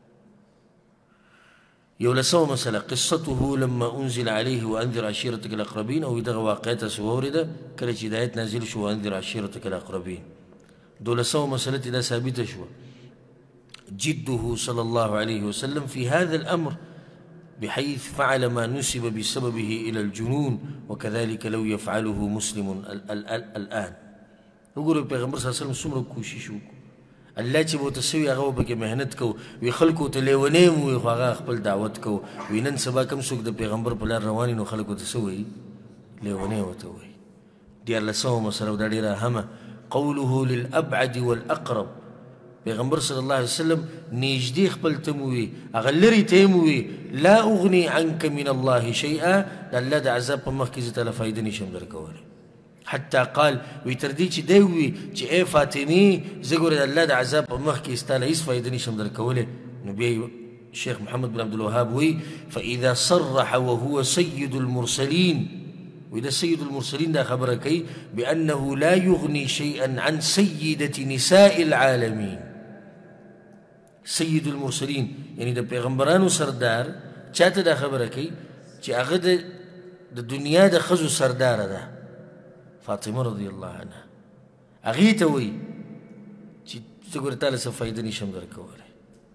يولسو مسألة قصته لما أنزل عليه وأنذر عشيرتك الأقربين أو دغه واقعه تاسو واورېده کله چې هدایت نازل شو وأنذر عشيرتك الأقربين. دولسو مسألة دا ثابته شو جده صلى الله عليه وسلم في هذا الأمر بحيث فعل ما نسب بسببه إلى الجنون وكذلك لو يفعله مسلم الآن. وګورئ پیغمبر صلی الله علیه وسلم څومره کوشش وکړو الله چې به ورته سوي هغه به پکې محنت کوو وي خلکو ته لیونی م وي خو هغه خپل دعوت کوو وي نن سبا کوم څوک د پیغمبر په لار روان وي نو خلکو ته څه وایي لیونی ورته وایي. دیارلسمه مسله او دا ډېره اهمه قوله للأبعد والأقرب پیغمبر صلی الله علیه وسلم نږدې خپل ته م ووي هغه لرې ته یې م ووي لا اغني عنك من الله شیئا د الله د عذاب په مخ کې زه تاله فایده نشم درکولی. حتی قال وی تر دې چې دی ووي چې ای فاطمې زه ګورې د الله د عذاب په مخ کې ستا له هېڅ فایده نشم درکولی. نو بیا شیخ محمد بن عبدالوهاب وی فإذا صرح وهو سید المرسلین وإذا سيد المرسلين دا خبر كي بأنه لا يغني شيئا عن سيدة نساء العالمين. سيد المرسلين يعني دا پیغمبرانو سردار چاته دا خبر كي چه اغا دا دنیا دا خزو سردار دا فاطمه رضي الله عنها اغیتا وی چه تقول تالا سفايدة نشم در كوالي.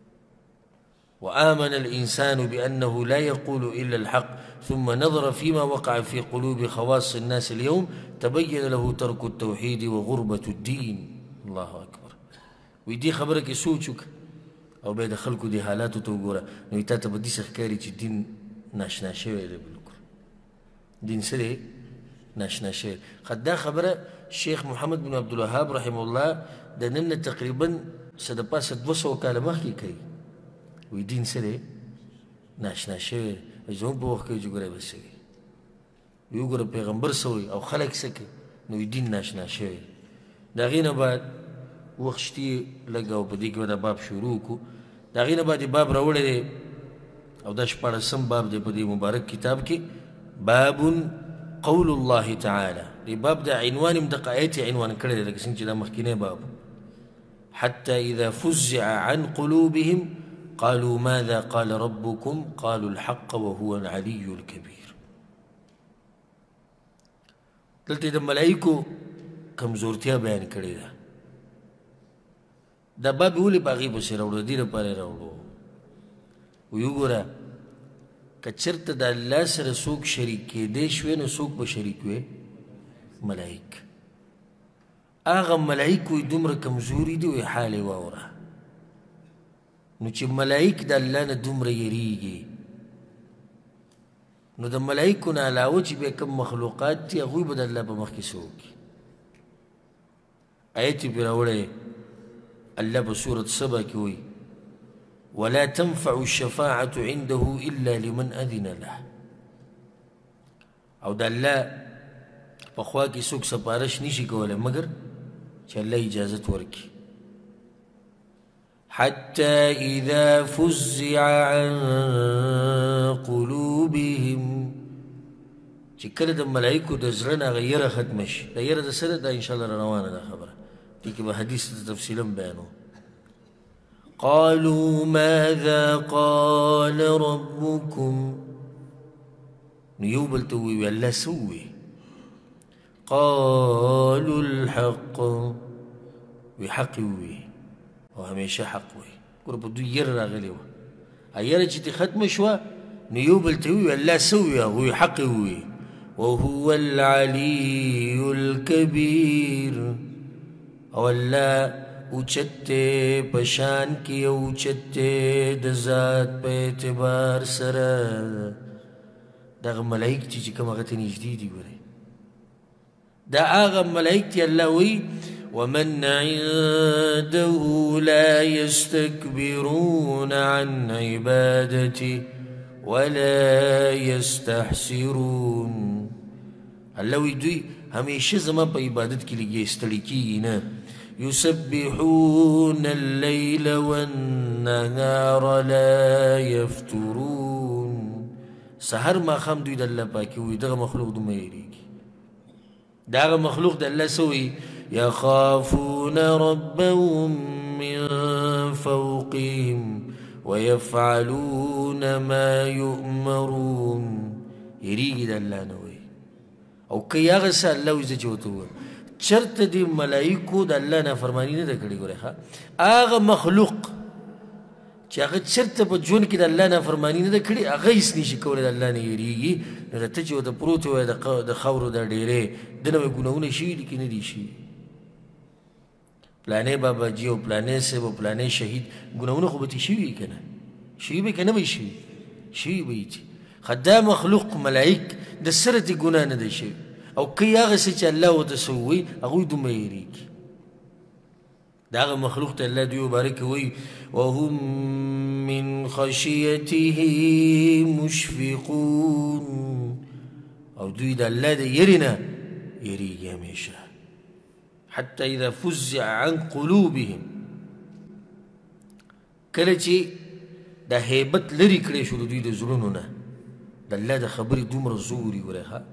وآمن الإنسان بأنه لا يقول إلا الحق ثم نظر فيما وقع في قلوب خواص الناس اليوم تبين له ترك التوحيد وغربة الدين. الله أكبر. ويدي خبرك سوچك او بيد خلقو دي حالاتو توقورا نو يتاتا بدي سخكاري چه دين ناشنا شوه ده بلوكر دين سره ناشنا شوه. خد دا خبره شيخ محمد بن عبدالوهاب رحمه الله دا نمنا تقريبا سدپا سدوسو کالمخ کی کئی وی دین سره ناشنا شوه زمون په وخت کې چې ګورې بس وي وګوره پیغمبر سوی او خلک سکه نو دین ناشنا شوی. د هغې نه بعد وخت شتي لږ او په دې کې به دا باب شروع کړو. د هغې نه بعد باب راوړی دی او دا 14 باب دی په دې مبارک کتاب کې باب قول الله تعالی. دې باب د عنوان هم دغه آیت یې عنوان کړی دی لکه څنګه چې دا مخکینی باب حتى إذا فزع عن قلوبهم قالوا ماذا قال ربكم قالوا الحق وهو العلي الكبير. دلته د ملائکو کمزورتیا بیان کړې ده. دا باب ولې په هغې پسې راوړو دې لپاره یې راوړو وی وګوره که چېرته د الله سره څوک شریک کېدی شوی نو څوک به شریک وی ملائک. هغه ملائک وی دومره کمزوري دي وی حال یې واوره نو چې ملائک د الله نه دومره یریږي نو د ملائکو نه علاوه چې بیا کوم مخلوقات دي هغوی به د الله په مخ کې څه وکړي. آیت یې پرې راوړی الله په سورة سبا کې وایي ولا تنفع الشفاعة عنده إلا لمن أذن له. او د الله په خوا کې څوک سپارش نشي کولی مګر چې الله اجازت ورکړي. حتى إذا فزع عن قلوبهم چې کله د ملائکو د زړه نه هغه یره ختمه شي. دا یره د سره دا انشاءالله روانه ده خبره دې کې به حدیث تفصیلا بیانو. قالوا ماذا قال ربكم نو یو بل ته ووایي الله څه ووایي قالوا الحق وی حق یې ووایي او همیشه حق وي. ګوره په دوی یره راغلې وه یره چې ترې ختمه شوه نو یو بل ته ووایي الله څه ووایي هغوی حق یې ووایي وهو العلي الكبير. او الله اوچت دی په شان کې اوچت دی د ذات په اعتبار سره. دغه ملائک چې کوم هغه ته نږدې دي ګورئ دا هغه ملائک چې الله وایي ومن عنده لا يستكبرون عن عبادته ولا يستحسرون. الله وی دوی همیشه زما په عبادت کې لګي ستړي کېږي نه. يسبحون الليل والنهار لا يفترون. سحر ماښام دوی د الله پاکي وي دغه مخلوق دومره یېرېږي. دغه مخلوق د الله څه وایي يخافون ربهم من فوقهم ويفعلون ما يؤمرون یریږي د الله نه وایي او که هغه څه الله وایي زه چې ورته ووایم چېرته دې ملایکو د الله نافرماني نه ده کړې ګورې ښه هغه مخلوق چې هغه چېرته په ژوند کې د الله نافرماني نه ده کړې هغه هېڅ نشي کولی د الله نه یېرېږي نو ته چې ورته پروت وایې د خاورو دا ډېرې ده نه وایي ګناهونه شوي دي که نه دي شوي پلانې باباجي او پلانې صاحب او پلانې شهید ګناهونه خو به ترې شوي وي که نه شوي به که نه به شوي شوي به یې ښه دا مخلوق ملایک د سره دې ګناه نه ده شوي او که یې هغه څه چې الله ورته څه ووایي هغوی دومره یېرېږي د هغه مخلوق ته الله دوی مبارک وایي وهم من خشیته مشفقون او دوی د الله د یېرې نه یېرېږي همیشه حتی اذا فزع عن قلوبهم کله چې دا هیبت لرې کړی شو د دوی د زړونو نه د الله د خبرې دومره زور یې ګورې ښه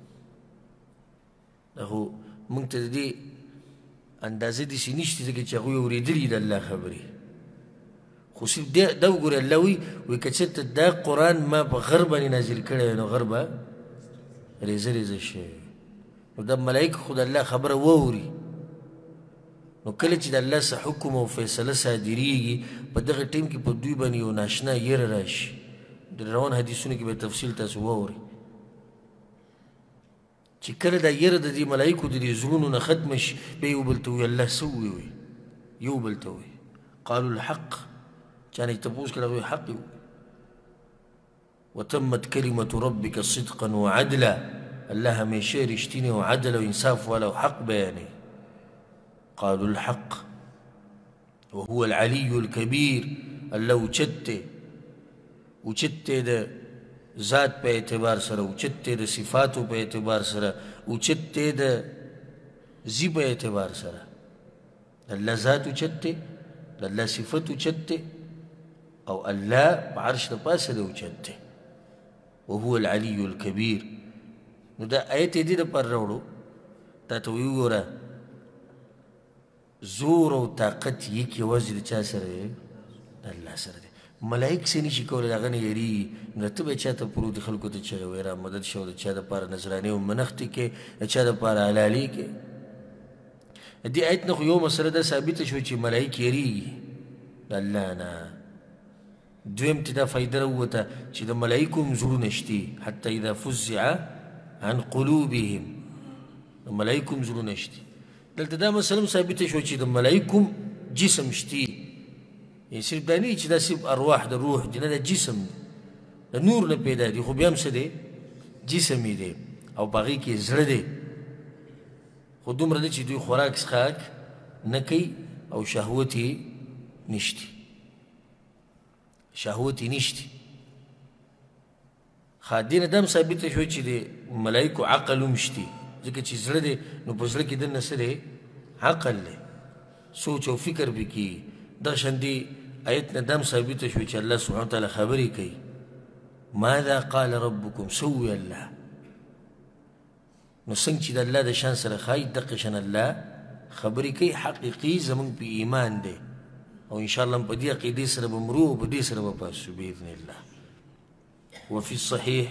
دا خو موږ ته د دې اندازه داسې نشته ځکه چې هغوی اورېدلي د الله خبرې خو صرف دا وګورې الله وایي که چېرته دا قرآن ما په غر باندې نازل کړی نو غر به ریزه ریزه شوی نو دا ملایکو خو د الله خبره واوري نو کله چې د الله څه حکم او فیصله صادریږي په دغه ټیم کې په دوی باندې یو ناشنا یره راشي د روان حدیثونو کې به تفصیل تاسو واورئ چې کله دا یره د دې ملایکو د دې زړونو نه ختمه شي بیا یو بل ته وایي الله څه ووایي یو بل ته وایي قالوا الحق چا نه تپوس کړه وایي حق وتمت كلمة ربك صدقا وعدلا الله همیشه رښتینی او عدل او انصاف والا او حق بیانوي قالوا الحق وهو العلي الكبير الله اوچت د ذات په اعتبار سره اوچت د صفاتو په اعتبار سره اوچت د ذی په اعتبار سره الله ذات اوچت د الله صفت اوچت او الله په عرش د پاسه د اوچت وهو العلي الكبير نو دا آیت دې دپاره راوړو تا ته وګوره زور او طاقت یک یوازې د چا سره دی د الله سره دی ملایک څه نشي کولی د هغه نه یېرېږي نو ته به یې چا ته پروت خلکو ته چغې وایې را مدد شه او د چا دپاره نظرانې او منښتې کې د چا دپاره حلالې کې د دې آیت نه خو یو مسله ده ثابته شوه چې ملایک یېرېږي د الله نه دویم ته دا فایده راووته چې د ملایکو هم زړونه شتي حتی اذا فزع عن قلوبهم د ملایکو هم زړونه شتي دلته دا مسله هم ثابته شوه چې د ملایکو هم جسم شتي یعنې صرف دا نه چې دا صرف ارواح د روح دي نه دا جسم دی د نور نه پیدا دي خو بیا هم څه دی جسم یې دی او په هغې کې زړه دی خو دومره ده چې دوی خوراک څښاک نه کوي او شهوت یې نشتي شهوت یې نشتي ښه دې نه دا هم ثابته شوه چې د ملایکو عقل هم شتي ځکه چې زړه دی نو په زړه کې دننه څه دی عقل دی سوچ او فکر به کېږي دغه شان دې آیت نه دا هم ثابته شوه چې الله سبحانه وتعالی خبرې کوي ماذا قال ربكم څه وویل الله نو څنګه چې د الله د شان سره ښایي دقه شان الله خبرې کوي حقیقي زموږ په ایمان دی او انشاءالله په دې عقیدې سره به مرو او په دې سره به پاسو باذن الله وفي الصحيح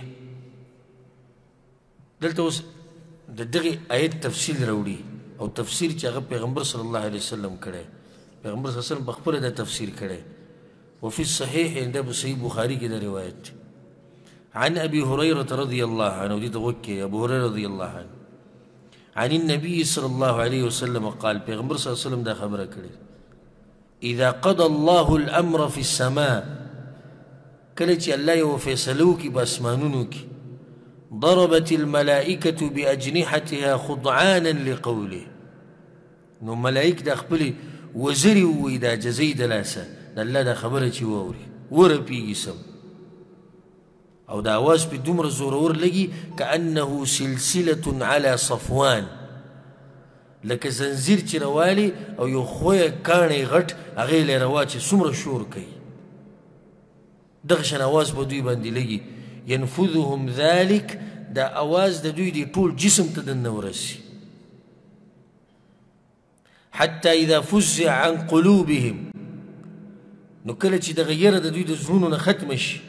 دلته اوس د دغې آیت تفصیل راوړي او تفسیر چې هغه پیغمبر صلی الله علیه وسلم کړی پیغمبر صلی الله علیه وسلم په خپله دا تفسیر کړی وفي الصحيح دا په صحیح بخاري کې دا روایت عن أبي هريرة رضي الله عنه ودي توكي أبو هريرة رضي الله عنه عن النبي صلى الله عليه وسلم قال پیغمبر صلی الله علیه وسلم دا خبره کړې إذا قضى الله الأمر في السماء کله چې الله یو فیصله وکړي په اسمانونو کې ضربت الملائكة بأجنحتها خضعانا لقوله نو ملائک دا خپلې وزرې ووایي دا جزۍ د لاسه د الله دا خبره چې واوري ورپېږي سم او دا آواز پې دومره زورور لګي كأنه سلسلة على صفوان لکه زنځیر چې روالي او یو خویه کاڼی غټ هغې له یې روا چې څومره شور کوي دغه شان آواز په دوی باندې لګي ينفذهم ذلك دا آواز د دوی د ټول جسم ته دننه ورسي حتى اذا فزع عن قلوبهم نو کله چې دغه یره د دوی د زړونو نه ختمه شي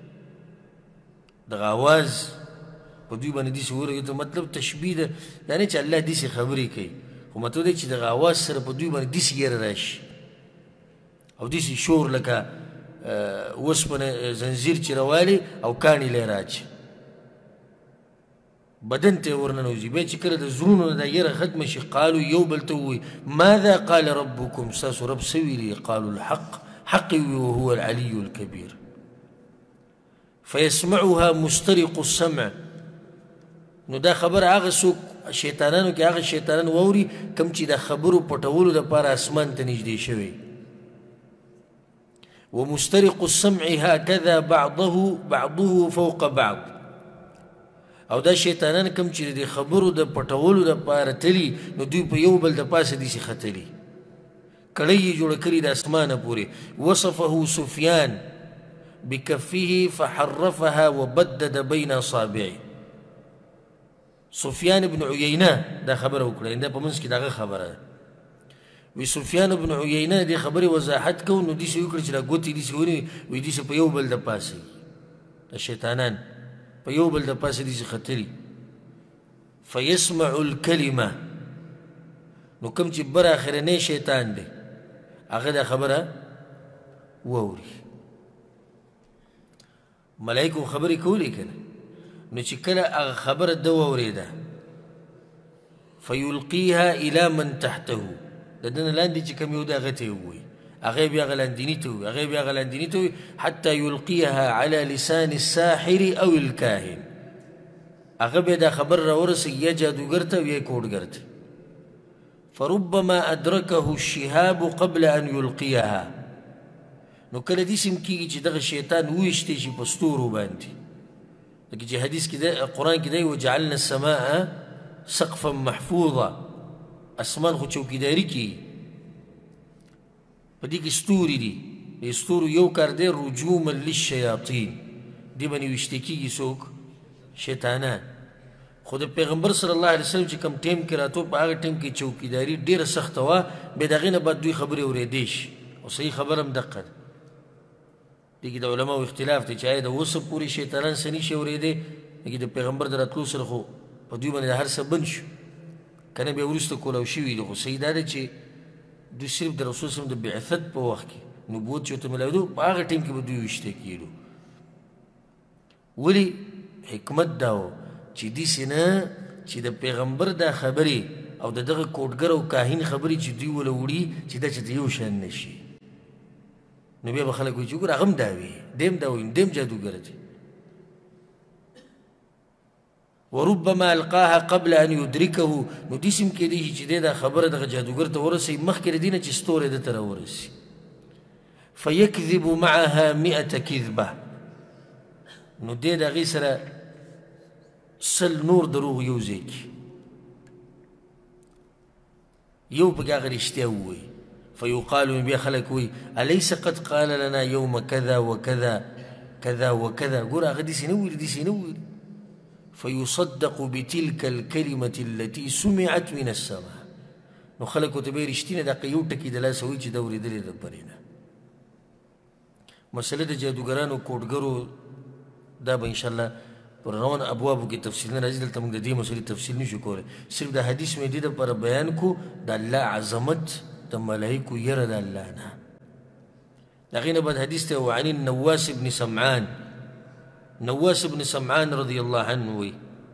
دغه آواز په دوی باندې داسې ورغی ته مطلب تشبیه ده دا نه چې الله داسې خبرې کوي خو مطلب دی چې دغه آواز سره په دوی باندې داسې یره راشي او داسې شور لکه اوسپنه زنځیر چې راوالي او کاڼي لی راچي بدن ته ورننوځي بیا چې کله د زړونو نه دا یره ختمه شي قالو یو بل ته ووایي ماذا قال ربکم ستاسو رب څه ویلي قالوا الحق حق وهو العلي الكبير فيسمعها مسترق السمع نو دا خبر هغه څوک شیطانانو کې هغه شیطانان واوري کوم چې د خبرو پټولو دپاره اسمان ته نږدې شوی ومسترق السمع هكذا بعضه فوق بعض او دا شیطانان کوم چې د خبرو د پټولو دپاره تلي نو دوی په یو بل د پاسه داسې ختلي کړۍ یې جوړه کړې د اسمانه پورې وصفه سفیان بکفه فحرفها وبدد بین اصابعه سفیان بن عیینه دا خبره وکړه دا په منځ کې دغه خبره ده وی سفیان بن عیینه دې خبرې وضاحت کوو نو داسې وکړه چې دا ګوتې داسې ونیوي وایي داسې په یو بل د پاسه د شیطانان په یو بل د پاسه داسې ختلي فیسمع الکلمه نو کوم چې بر اخرنی شیطان دی هغه دا خبره واوري ملایکو خبرې کولې که نه نو چې کله هغه خبره ده واورېده فیلقیها الی من تحته د ده نه لاندې چې کوم یو ده هغه ته یې ووایي هغه بیا هغه لاندیني ته ووایي هغه بیا هغه لاندیني ته ووایي حتی یلقیها علی لسان الساحر او الکاهن هغه بیا دا خبر راورسوي یا جادوګر ته یا کوډګر ته فربما أدركه الشهاب قبل أن يلقيها نو کله دې سم کېږي چې دغه شیطان وویشتی شي په ستورو باندې لکه چې حدیث کې ده قرآن کې دی وجعلنا السماء سقفا محفوظا اسمان خو چوکیداري کوي په دې کې ستوري دي د ستورو یو کار دی رجوما للشیاطین دې باندې ویشتی کېږي څوک شیطانان خو د پیغمبر صلی الله علیه وسلم چې کوم ټیم کې راتو په هغه ټیم کې چوکیداري ډېره سخته وه بیا د هغې نه بعد دوی خبرې اورېدی شي او صحیح خبره هم دقه ده دې کې د علماو اختلاف دی چې آیا د اوسه پورې شیطانان څه نشي اورېدی دې کې د پیغمبر د راتلو سره خو په دوی باندې هر څه بند شو که نه بیا وروسته کولاو شوي دي خو صحیح دا ده چې دوی صرف د رسول صلی د بعثت په وخت کې نبوت چې ورته میلاودو په هغه ټیم کې به دوی ویشته کېدو ولې حکمت دا و چې داسې نه چې د پیغمبر دا خبرې او د دغه کوډګر او کاهن خبرې چې دوی وله وړي چې دا چې د یو شان نه شي نو بیا به خلک وایي چې ګوره هغه هم دا وي دی هم دا وایي دی هم جادوګر دی وربما القاها قبل ان يدركه نو داسې هم کېدی شي چې دی دا خبره دغه جادوګر ته ورسوي مخکې د دې نه چې ستوری ده ته راورسي فیکذب معها 100 کذبه نو دی د هغې سره سل نور دروغ یو ځای کې یو پکې هغه رښتیا ووایي فیقال بیا خلک وایي الیس قد قال لنا یوم کذا وکذا کذا وکذا ګوره هغه داسې نه ویلي داسې نه ویلي فیصدق بتلک الکلمة التي سمعت من السماء نو خلکو ته به یې رښتینه دقه یو ټکي د لاسه وایي چې دا اورېدلې ده برې نه مسله د جادوګرانو کوډګرو دا به انشاءالله پر روان ابوابو کې تفصیل نه راځي دلته موږ د دې مسلې تفصیل نشو کولی صرف د حدیث مې دې دپاره بیان کو د الله عظمت د ملایکو یره د الله نه د هغې نه بعد حدیث ته وعن النواس بن سمعان نواس بن سمعان رضی الله عنه وی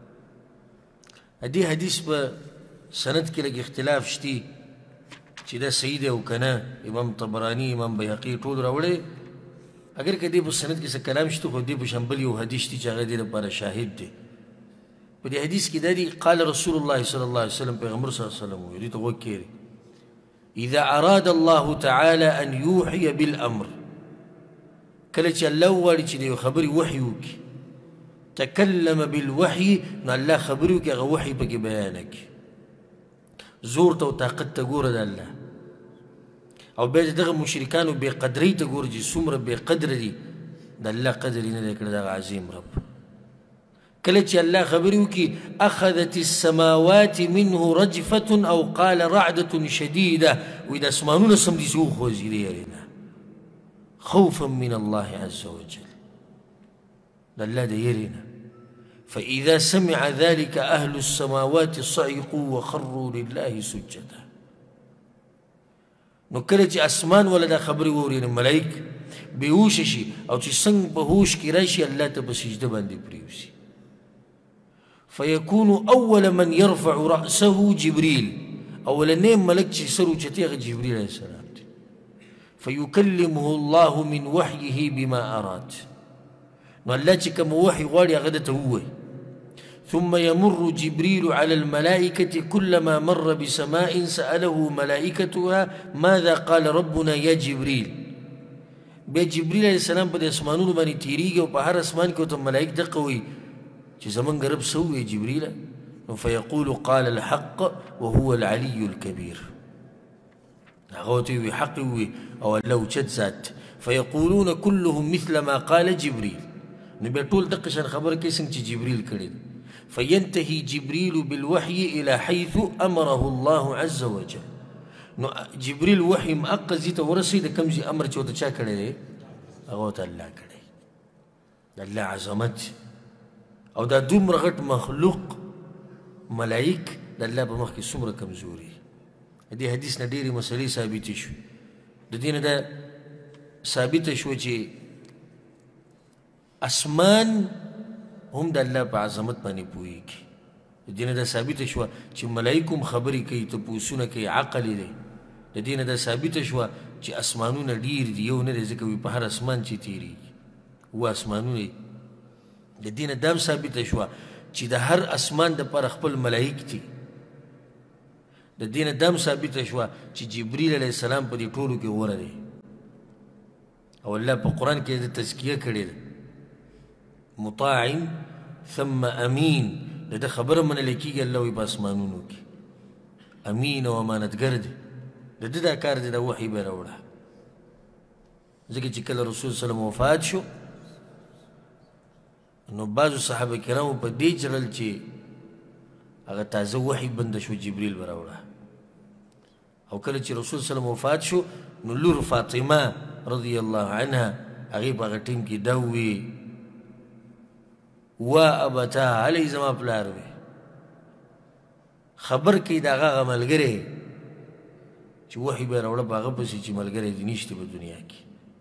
دې حدیث په سند کې لږ اختلاف شتي چې دا صحیح دی او که نه امام طبراني امام بیهقي ټول راوړی اگر که دې په سند کې څه کلام شته خو دې په شان بل یو حدیث شتي چې هغه دې لپاره شاهد دی په دې حدیث کې دا دی قال رسول الله صلی الله علیه وسلم پیغمبر صلی الله علیه وسلم ویلي ته غوږ کېږدئ اذا اراد الله تعالی ان یوحي بالامر کله چې الله وغواړي چې د یو خبرې وحي وکړي تکلم بالوحي نو الله خبرې وکړي هغه وحي پکې بیانه کړي زور ته او طاقت ته ګوره د الله او بیا دغه مشرکانو بې قدرۍ ته ګوره چې څومره بې قدره دي د الله قدر یې نه دی کړی دغه عظیم رب کله چې الله خبرې وکړي اخذت السماوات منه رجفة او قال رعدة شديدة وي د اسمانونه سمدي وخوځېدې یارې نه خوفا من الله عز وجل د الله د یېرې نه فإذا سمع ذلك أهل السماوات صعقوا وخروا لله سجدا نو کله چې اسمان ولا دا خبرې واوري نو ملایک بېهوشه شي او چې څنګه په هوش کې راشي الله ته په سجده باندې پرېوځي فيكون أول من يرفع رأسه جبريل أولنين ملك سر وجتيغ جبريل عليه السلام فيكلمه الله من وحيه بما أراد والله كم وحي غالي غدته هو ثم يمر جبريل على الملائكة كلما مر بسماء سأله ملائكتها ماذا قال ربنا يا جبريل بجبريل عليه السلام بدي اسمانون بني تيريغ وبهر اسمان كوتم ملائك دقوي چې زمونږ رب څه ووایي جبریله نو فیقول قال الحق وهو العلي الكبير هغه ورته وایي حق ووایي او الله اوچت ذات فیقولون كلهم مثل ما قال جبريل نو بیا ټول دقه شان خبره کوي څنګه چې جبریل کړې فينتهي جبريل بالوحي إلى حيث أمره الله عز وجل نو جبريل وحي مؤقت ته ورسېد کوم چې امر چې ورته چا کړی دی هغه ورته الله کړی د الله عظمت او دا دومره غټ مخلوق ملائک د الله په مخ کې څومره کمزوري دې حدیث نه ډېرې مسلې ثابتې شوې د دې نه دا ثابته شوه چې اسمان هم د الله په عظمت باندې پوهېږي د دې نه دا ثابته شوه چې ملایکو هم خبرې کوي تپوسونه کوي عقل یې دی د دې نه دا ثابته شوه چې اسمانونه ډېر دي یو نه دی ځکه وایي په هر اسمان چې تېرېږي اووه اسمانونه د دې نه دا هم ثابته شوه چې د هر اسمان دپاره خپل ملایک دي د دې نه دا هم ثابته شوه چې جبریل علیه السلام په دې ټولو کې غوره دی او الله په قرآن کې د تزکیه کړې ده مطاع ثم امین د ده خبره منلی کېږي الله وایي په اسمانونو کې امین او امانتګر دی د ده دا کار دی دا وحی به راوړه ځکه چې کله رسول سلم وفات شو نو بعضو صحابه کرامو په دې چرل چې هغه تازه وحی بنده شو جبریل به راوړه او کله چې رسول سلم وفات شو نو لور فاطمه رضی الله عنها هغې په هغه ټیم کې دا ووی وا ابتا هلی زما پلار وی خبر کوي د هغه ملګری چې وحی به راوړه په هغه پسې چې ملګری دې نشته په دنیا کې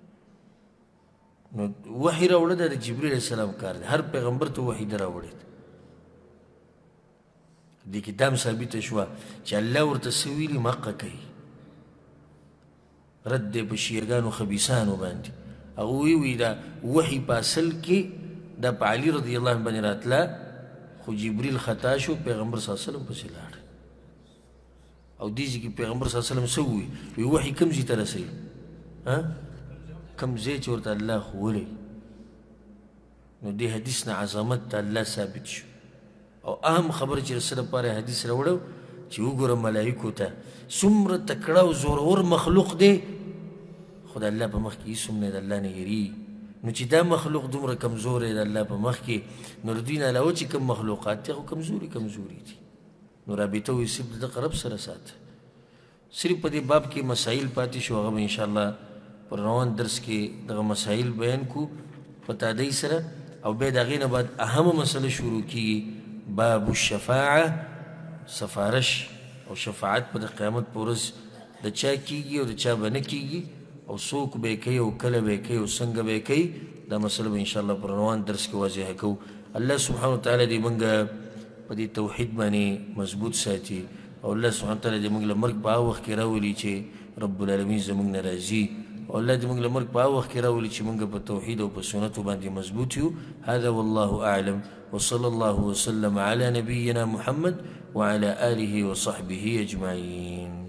نو وحی راوړه د جبریل علیه السلام کار دی هر پیغمبر ته وحی ده راوړی دې کې دا هم ثابته شوه چې الله ورته څه ویلي مقه کوي رد دی په شیعګانو خبیثانو باندې هغه وی دا وحی په اصل کې دا په علي رضی الله عنه باندې راتله خو جبریل خطا شو پیغمبر صلی الله علیه وسلم پسې لاړ او دې ځای کې پیغمبر صلی الله علیه وسلم څه ووایي وحی کوم ځای ته رسوي کوم ځای چې ورته الله ښوولی نو دې حدیث نه عظمت د الله ثابت شو او اهم خبره چې رسول لپاره حدیث راوړو چې وګوره ملایکو ته څومره تکړه او زورور مخلوق دی خو د الله په مخ کې هېڅ هم نه د الله نه هېرېږي نو چې دا مخلوق دومره کمزوری د الله په مخ کې نو د دوی نه علاوه چې کوم مخلوقات دي خو کمزوري دي نو رابطه وایي صرف د دغه رب سره ساته صرف په دې باب کې مسایل پاتې شو هغه به انشاءالله پر روان درس کې دغه مسایل بیان کو په تادۍ سره او بیا د هغې نه بعد اهمه مسله شروع کېږي باب الشفاعه سفارش او شفاعت په د قیامت په ورځ د چا کېږي او د چا به نه کېږي او څوک به یې کوي او کله به یې کوي او څنګه به یې کوي دا مسله به انشاءالله پر روان درس کې واضحه کوو الله سبحانه وتعالی دې موږ په دې توحید باندې مضبوط ساتي او الله سبحانه وتعالی دې موږ له مرګ په هغه وخت کې راولي چې رب العالمین زموږ نه راضي او الله دې موږ له مرګ په هغه وخت کې راولي چې موږ په توحید او په سنتو باندې مضبوط یو هذا والله اعلم وصلى الله وسلم على نبينا محمد وعلى آله وصحبه أجمعين.